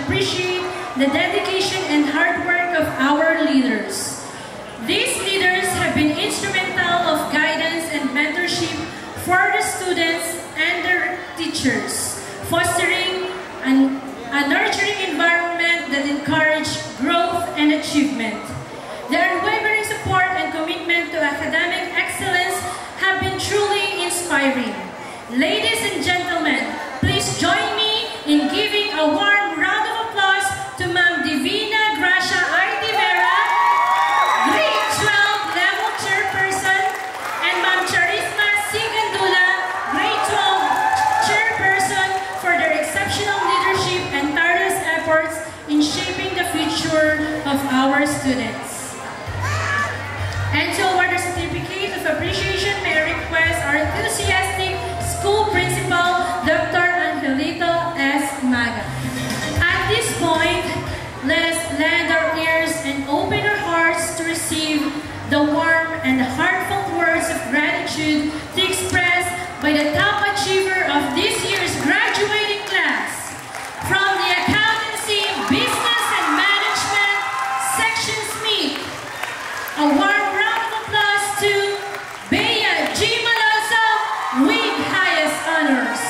appreciate the dedication and hard work of our leaders. These leaders have been instrumental of guidance and mentorship for the students and their teachers, fostering an, a nurturing environment that encourages growth and achievement. Their unwavering support and commitment to academic excellence have been truly inspiring. Ladies and gentlemen, please join me in giving a warm round of applause to Ma'am Divina Gracia Artivera, Grade twelve Level Chairperson, and Ma'am Charisma Sigandula, Grade twelve Chairperson, for their exceptional leadership and tireless efforts in shaping the future of our students. And to award a certificate of appreciation, may I request our enthusiastic school principal, Doctor Angelito S. Maga. At this point, let us lend our ears and open our hearts to receive the warm and heartfelt words of gratitude to express by the top achiever of this year's graduating class from the Accountancy, Business and Management Section Smith. A warm round of applause to Bea G. Malosa with highest honors.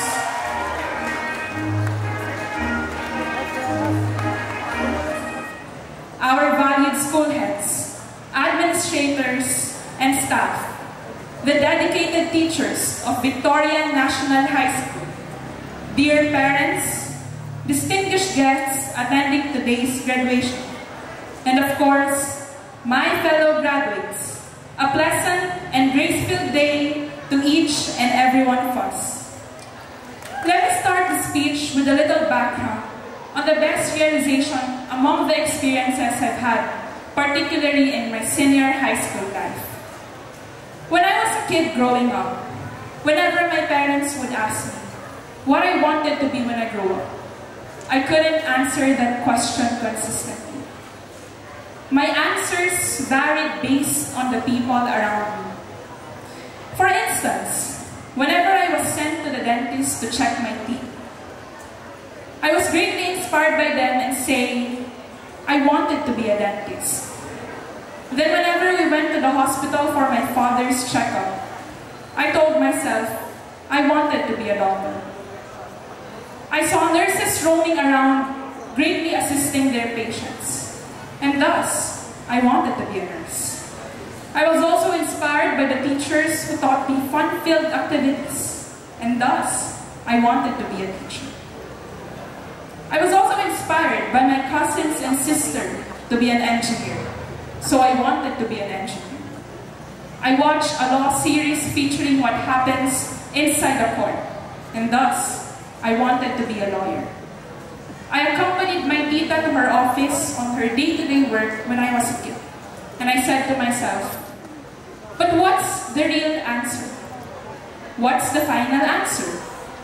Our valued school heads, administrators, and staff, the dedicated teachers of Victoria National High School, dear parents, distinguished guests attending today's graduation, and of course, my fellow graduates, a pleasant and grace-filled day to each and every one of us. Let me start the speech with a little background on the best realization among the experiences I've had, particularly in my senior high school life. When I was a kid growing up, whenever my parents would ask me what I wanted to be when I grew up, I couldn't answer that question consistently. My answers varied based on the people around me. For instance, whenever I was sent to the dentist to check my teeth, I was greatly inspired by them and saying, I wanted to be a dentist. Then whenever we went to the hospital for my father's checkup, I told myself, I wanted to be a doctor. I saw nurses roaming around, greatly assisting their patients, and thus, I wanted to be a nurse. I was also inspired by the teachers who taught me fun-filled activities, and thus, I wanted to be a teacher. I was also inspired by my cousins and sister to be an engineer, so I wanted to be an engineer. I watched a law series featuring what happens inside the court, and thus, I wanted to be a lawyer. I accompanied my tita to her office on her day-to-day work when I was a kid, and I said to myself, but what's the real answer? What's the final answer?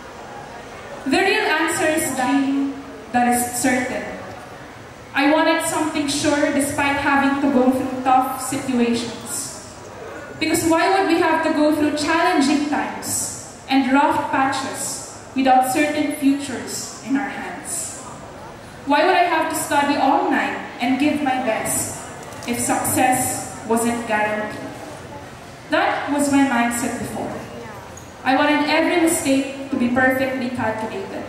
The real answer is that that is certain. I wanted something sure despite having to go through tough situations. Because why would we have to go through challenging times and rough patches without certain futures in our hands? Why would I have to study all night and give my best if success wasn't guaranteed? That was my mindset before. I wanted every mistake to be perfectly calculated.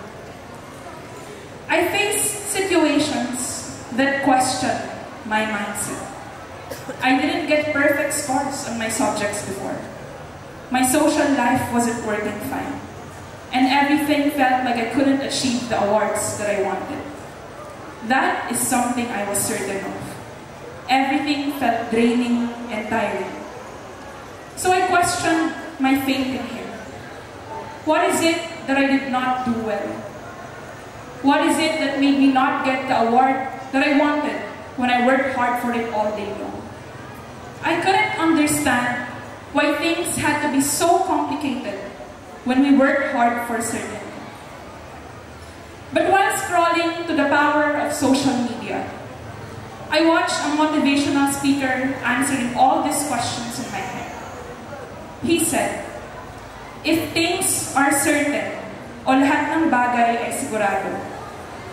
I faced situations that questioned my mindset. I didn't get perfect scores on my subjects before. My social life wasn't working fine. And everything felt like I couldn't achieve the awards that I wanted. That is something I was certain of. Everything felt draining and tiring. So I questioned my faith in Him. What is it that I did not do well? What is it that made me not get the award that I wanted when I worked hard for it all day long? I couldn't understand why things had to be so complicated when we worked hard for certain. But while scrolling to the power of social media, I watched a motivational speaker answering all these questions in my head. He said, if things are certain, o lahat ng bagay ay sigurado,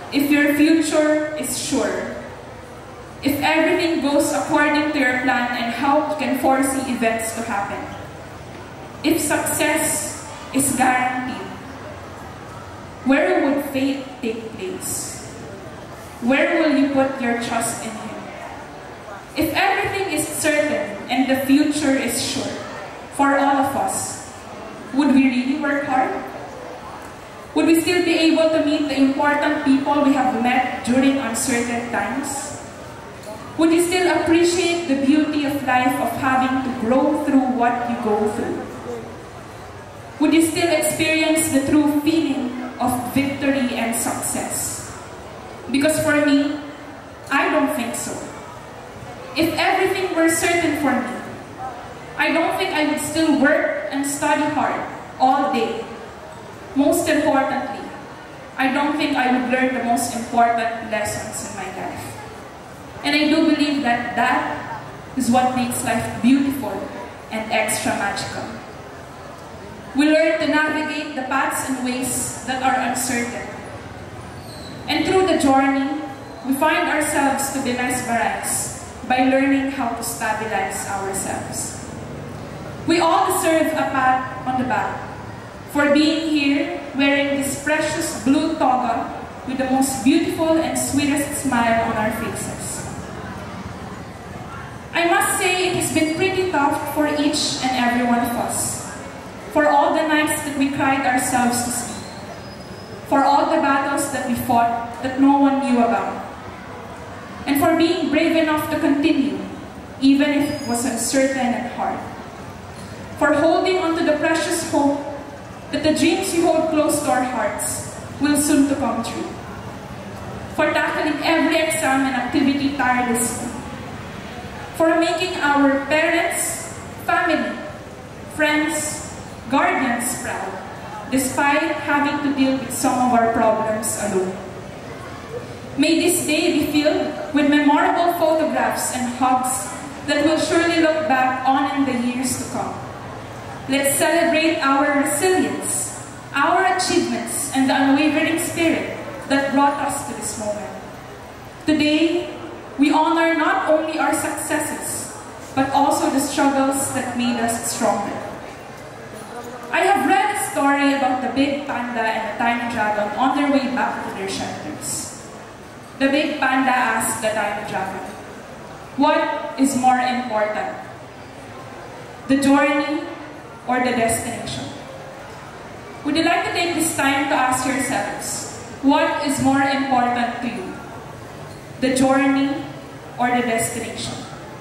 if your future is sure, if everything goes according to your plan and how you can foresee events to happen, if success is guaranteed, where would faith take place? Where will you put your trust in Him? If everything is certain and the future is sure for all of us, would we really work hard? Would we still be able to meet the important people we have met during uncertain times? Would you still appreciate the beauty of life of having to grow through what you go through? Would you still experience the true feeling of victory and success? Because for me, I don't think so. If everything were certain for me, I don't think I would still work and study hard all day. Most importantly, I don't think I would learn the most important lessons in my life. And I do believe that that is what makes life beautiful and extra magical. We learn to navigate the paths and ways that are uncertain. And through the journey, we find ourselves to be mesmerized by learning how to stabilize ourselves. We all deserve a pat on the back for being here wearing this precious blue toga with the most beautiful and sweetest smile on our faces. I must say it has been pretty tough for each and every one of us, for all the nights that we cried ourselves to sleep, for all the battles that we fought that no one knew about, and for being brave enough to continue, even if it was uncertain and hard, for holding on to the precious hope that the dreams we hold close to our hearts will soon to come true, for tackling every exam and activity tirelessly, for making our parents, family, friends, guardians proud, despite having to deal with some of our problems alone. May this day be filled with memorable photographs and hugs that we'll surely look back on in the years to come. Let's celebrate our resilience, our achievements, and the unwavering spirit that brought us to this moment. Today, we honor not only our successes, but also the struggles that made us stronger. I have read a story about the big panda and the tiny dragon on their way back to their shelters. The big panda asked the tiny dragon, "What is more important, the journey or the destination?" Would you like to take this time to ask yourselves, what is more important to you, the journey or the destination?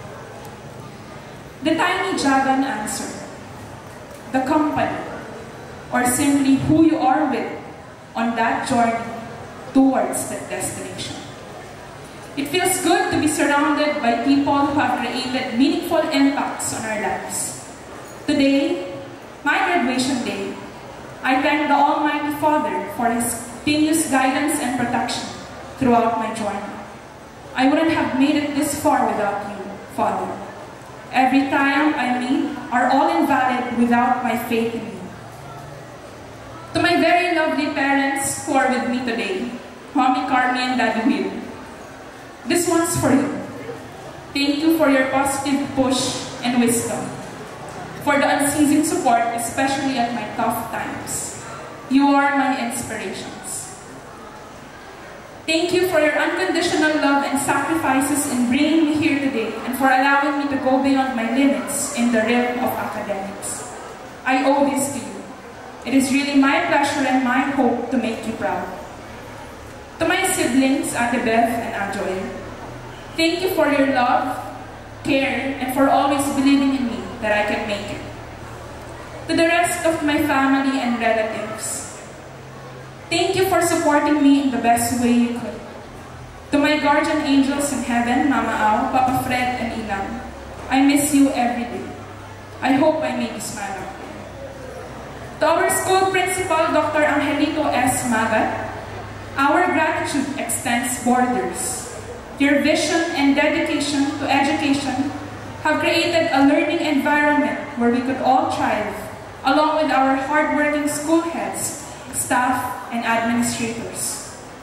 The tiny dragon answered, "The company, or simply who you are with on that journey towards that destination." It feels good to be surrounded by people who have created meaningful impacts on our lives. Today, my graduation day, I thank the Almighty Father for His continuous guidance and protection throughout my journey. I wouldn't have made it this far without you, Father. Every triumph I made are all invalid without my faith in you. To my very lovely parents who are with me today, Mommy Carmi and Daddy Will, this one's for you. Thank you for your positive push and wisdom, for the unceasing support, especially at my tough times. You are my inspirations. Thank you for your unconditional love and sacrifices in bringing me here today and for allowing me to go beyond my limits in the realm of academics. I owe this to you. It is really my pleasure and my hope to make you proud. To my siblings, Ate Beth and Ajoy, thank you for your love, care, and for always believing in me that I can make it. To the rest of my family and relatives, thank you for supporting me in the best way you could. To my guardian angels in heaven, Mama Au, Papa Fred, and Inam, I miss you every day. I hope I made you smile up there. To our school principal, Doctor Angelito S. Magat, our gratitude extends borders. Your vision and dedication to education have created a learning environment where we could all thrive, along with our hardworking school heads, staff, and administrators.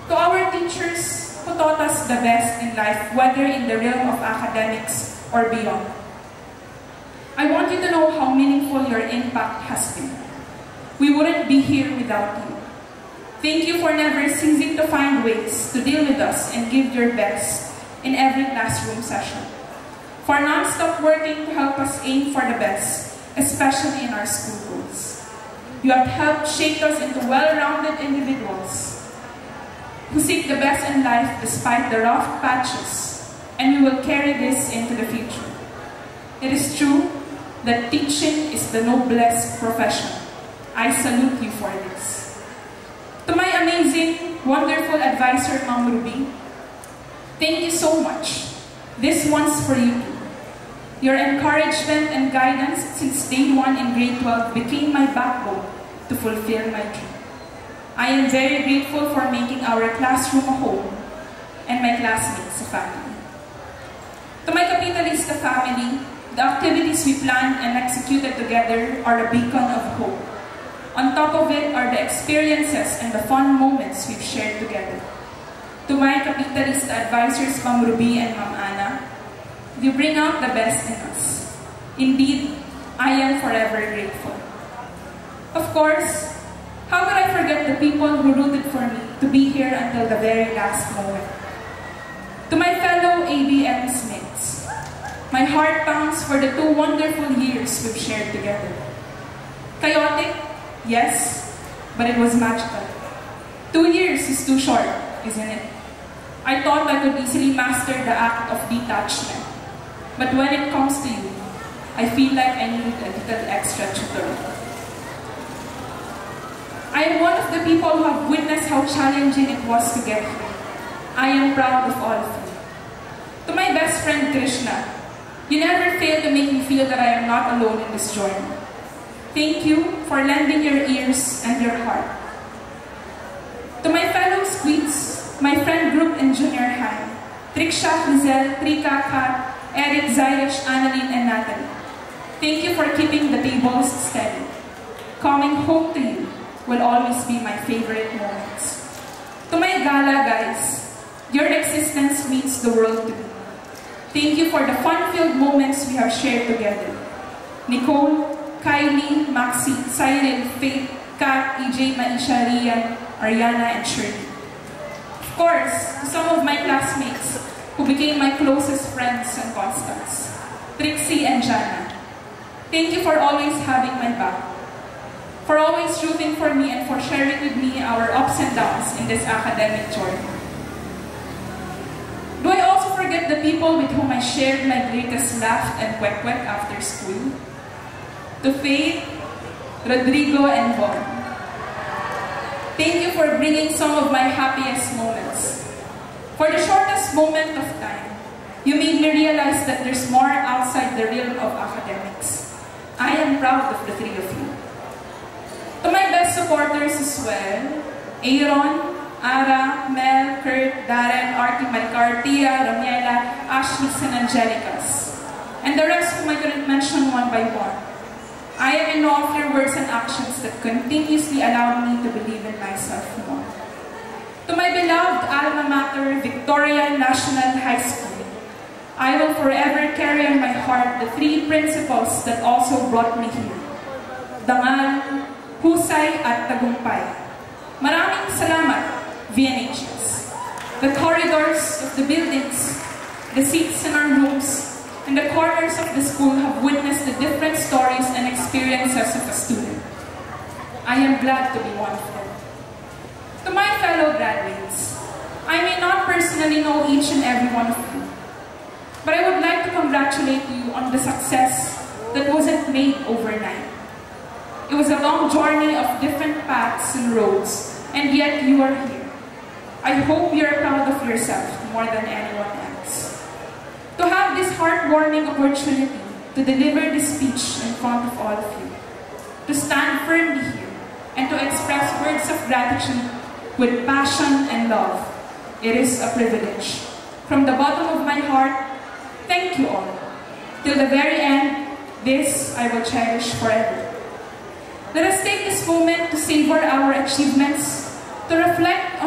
To our teachers who taught us the best in life, whether in the realm of academics or beyond. I want you to know how meaningful your impact has been. We wouldn't be here without you. Thank you for never ceasing to find ways to deal with us and give your best in every classroom session. For non-stop working to help us aim for the best, especially in our school goals. You have helped shape us into well-rounded individuals who seek the best in life despite the rough patches, and we will carry this into the future. It is true that teaching is the noblest profession. I salute you for this. To my amazing, wonderful advisor, Ma'am Ruby, thank you so much. This one's for you too. Your encouragement and guidance since day one in grade twelve became my backbone to fulfill my dream. I am very grateful for making our classroom a home and my classmates a family. To my Capitalista family, the activities we planned and executed together are a beacon of hope. On top of it are the experiences and the fun moments we've shared together. To my Capitalista advisors, Ma'am Ruby and Ma'am Ana, you bring out the best in us. Indeed, I am forever grateful. Of course, how could I forget the people who rooted for me to be here until the very last moment? To my fellow A B M mates, my heart pounds for the two wonderful years we've shared together. Chaotic, yes, but it was magical. Two years is too short, isn't it? I thought I could easily master the act of detachment. But when it comes to you, I feel like I need a little extra tutoring. I am one of the people who have witnessed how challenging it was to get here. I am proud of all of you. To my best friend Krishna, you never fail to make me feel that I am not alone in this journey. Thank you for lending your ears and your heart. To my fellow squeaks, my friend group in junior high, Triksha, Rizel, Trika, Kat, Eric, Zayash, Annalyn, and Natalie. Thank you for keeping the tables steady. Coming home to you will always be my favorite moments. To my gala guys, your existence means the world to me. Thank you for the fun-filled moments we have shared together. Nicole, Kylie, Maxi, Cyril, Faith, Kat, E J, Maisha, Rian, Ariana, and Shirley. Of course, to some of my classmates who became my closest friends and constants, Trixie and Jana. Thank you for always having my back, for always rooting for me and for sharing with me our ups and downs in this academic journey. Do I also forget the people with whom I shared my greatest laugh and kwek-kwek after school? To Faith, Rodrigo, and Von. Thank you for bringing some of my happiest moments. For the shortest moment of time, you made me realize that there's more outside the realm of academics. I am proud of the three of you. To my best supporters as well, Aaron, Ara, Mel, Kurt, Darren, Artie, Maricar, Tia, Ramiela, Ashley, and Angelicas, and the rest whom I couldn't mention one by one. I am in awe of your words and actions that continuously allow me to believe in myself more. To my beloved alma mater, Victoria National High School, I will forever carry in my heart the three principles that also brought me here. Dangal, Husay, at Tagumpay. Maraming salamat, V N H S. The corridors of the buildings, the seats in our rooms, and the corners of the school have witnessed the different stories and experiences of a student. I am glad to be one of them. To my fellow graduates, I may not personally know each and every one of you, but I would like to congratulate you on the success that wasn't made overnight. It was a long journey of different paths and roads, and yet you are here. I hope you are proud of yourself more than anyone else. To have this heartwarming opportunity to deliver this speech in front of all of you, to stand firmly here, and to express words of gratitude with passion and love, it is a privilege. From the bottom of my heart, thank you all. Till the very end, this I will cherish forever. Let us take this moment to savor our achievements, to reflect on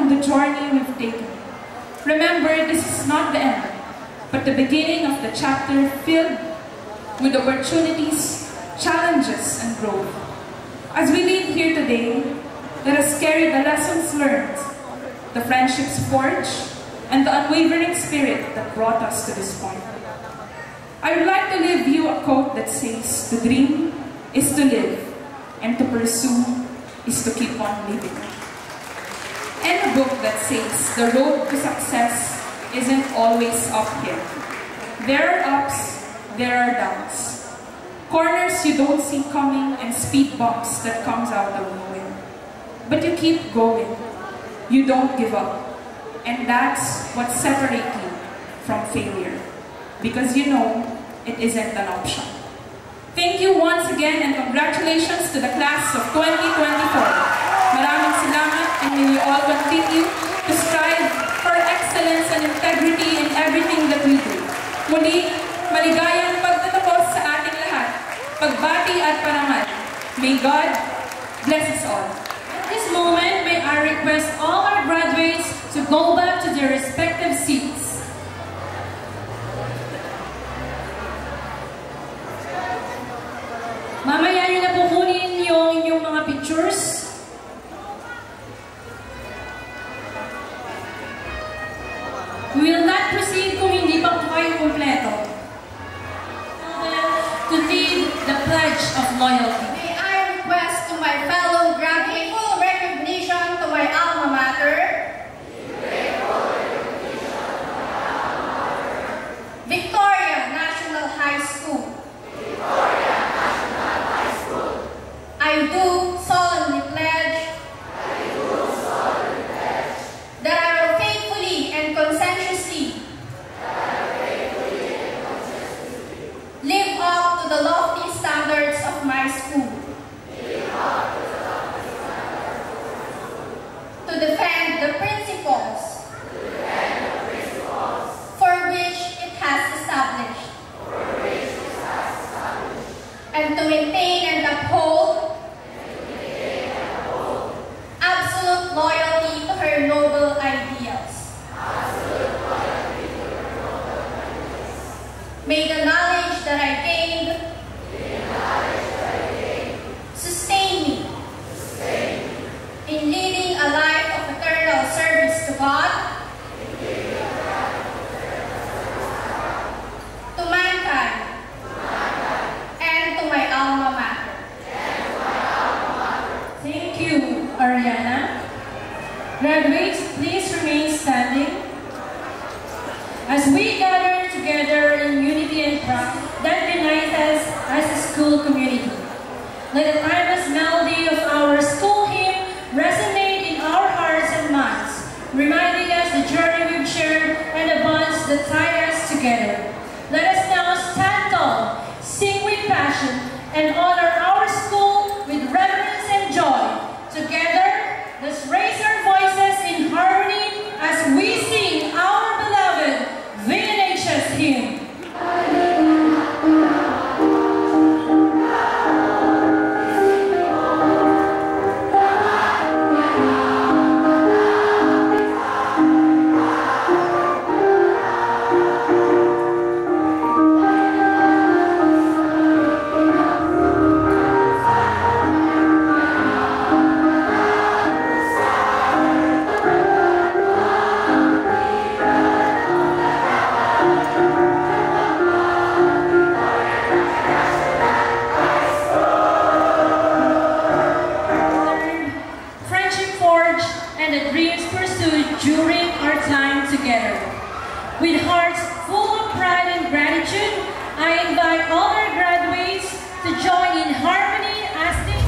on the journey we've taken. Remember, this is not the end, but the beginning of the chapter filled with opportunities, challenges, and growth. As we leave here today, let us carry the lessons learned, the friendships forged, and the unwavering spirit that brought us to this point. I would like to leave you a quote that says, "To dream is to live, and to pursue is to keep on living." And a book that says, "The road to success isn't always uphill. There are ups, there are downs. Corners you don't see coming and speed bumps that comes out of nowhere. But you keep going. You don't give up. And that's what separates you from failure. Because you know it isn't an option." Thank you once again and congratulations to the class of twenty twenty-four. Maraming salamat, and may you all continue to strive for excellence and integrity in everything that we do. Muli, maligayang pagtatapos sa ating lahat. Pagbati at parangal. May God bless us all. At this moment, may I request all our graduates to go back to their respective seats. Mamaya nyo na po kunin yung inyong mga pictures. We will not proceed kung hindi pa po kayo kumpleto. To lead the pledge of loyalty. May I request to my fellow graduates full recognition to my alma mater. Victoria National High School. Victoria National High School. I do solemnly pledge. I do solemnly pledge. That I will faithfully and conscientiously. That I will faithfully and conscientiously. Live up to the lofty standards of my school. Live up to the lofty standards of my school. To defend the principles. To defend the principles. For which it has established. For which it has established. And to maintain and uphold. And to maintain and uphold. Absolute loyalty to her noble ideals. Absolute loyalty to her noble ideals. May the knowledge that I gained. May the knowledge that I gained. Sustain me. Sustain me. In leading a life of eternal service to God. In leading a life of eternal service to God. To mankind. To mankind. And to my alma mater. And to my alma mater. Thank you, Ariana. Graduates, please remain standing. As we gather together in unity and pride that unites us as a school community. Let the timeless melody of our school hymn resonate in our hearts and minds, reminding us the journey we've shared and the bonds that tie us together. Let us now stand tall, sing with passion, and honor our school with reverence and joy. Together, let's raise our voices in harmony as we sing our beloved V N H S hymn. With hearts full of pride and gratitude, I invite all our graduates to join in harmony as they...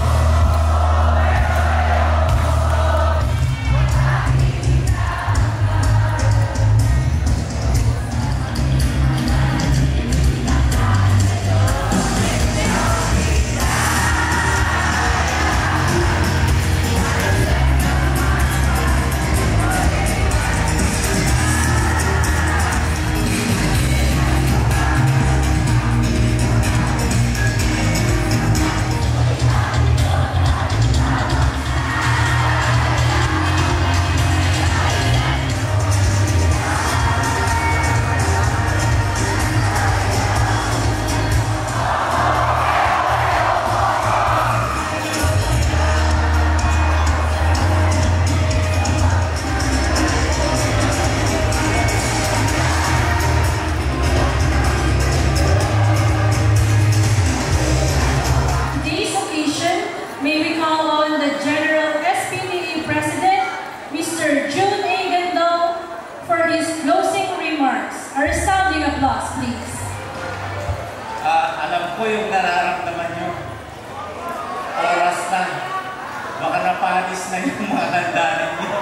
ko yung nararamdaman nyo. Oras na. Baka napanis na yung mga handanan nyo.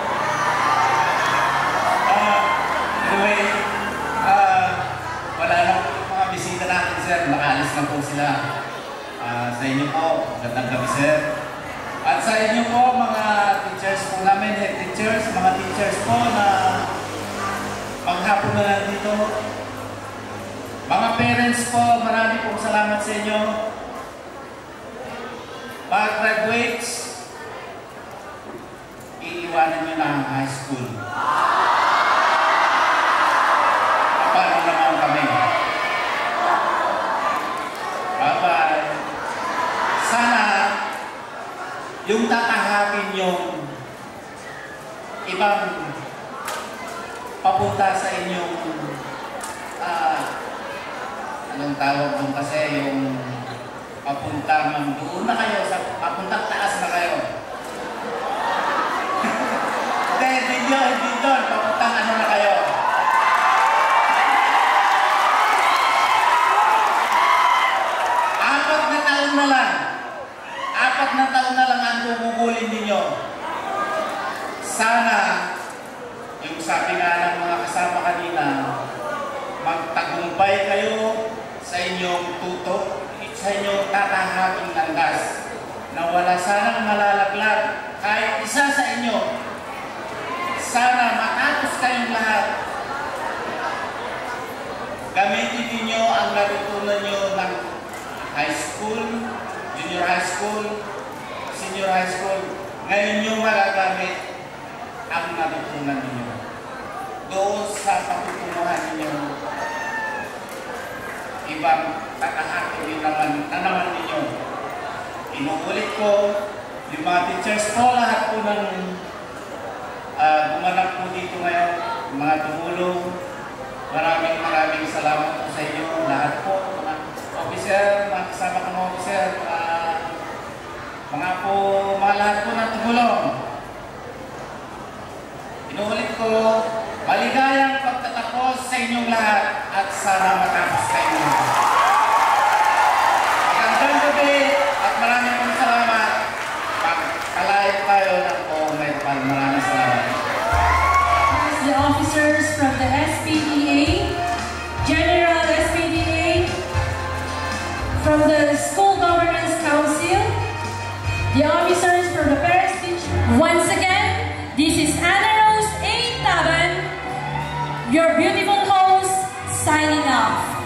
Uh, anyway, uh, wala na po yung mga bisita natin, sir. Nakaalis na po sila. Uh, sa inyo po, gandang gabi, sir. At sa inyo po, mga teachers po namin, head teachers, mga teachers po na paghapon na nandito. Mga parents po, marami pong salamat sa inyo. Pag graduates, iiwanan nyo na ang high school. Paano naman kami? Bye-bye. Sana yung tatahakin yung ibang papunta sa inyong uh, anong tawag doon kasi yung papunta man doon na kayo, sa papunta taas na kayo. Hindi, hindi doon, hindi doon, papunta ano na kayo. Apat na taon na lang. Apat na taon na lang ang gugugulin ninyo. Sana, yung sabi nga ng mga kasama kanina, magtagumpay kayo sa inyong tutok, sa inyong tatahaking landas, na wala sanang malalaglag kahit isa sa inyo. Sana matapos kayong lahat. Gamitin ninyo ang natutunan nyo ng high school, junior high school, senior high school. Ngayon nyo magagamit ang natutunan ninyo doon sa patutunguhan ninyo. Ibang tatahakin din naman, na naman ninyo. Inuulit ko, yung mga teachers po, lahat po ng uh, gumanap po dito ngayon, mga tumulong, maraming maraming salamat po sa inyo, lahat po, mga officer, mga kasama kong officer, uh, mga po, mga lahat po na tumulong. Inuulit ko, maligayang pagtatapos sa inyong lahat at sana matapos kayo. Magandang gabi at maraming pong salamat. Pagkalayat tayo ng po, may pal. Maraming salamat. The officers from the S P D A, General S P D A, from the School Governance Council, the officers from the Parents Teacher. Once again, this is Anna Rose A. Taban, your beautiful host, signing off.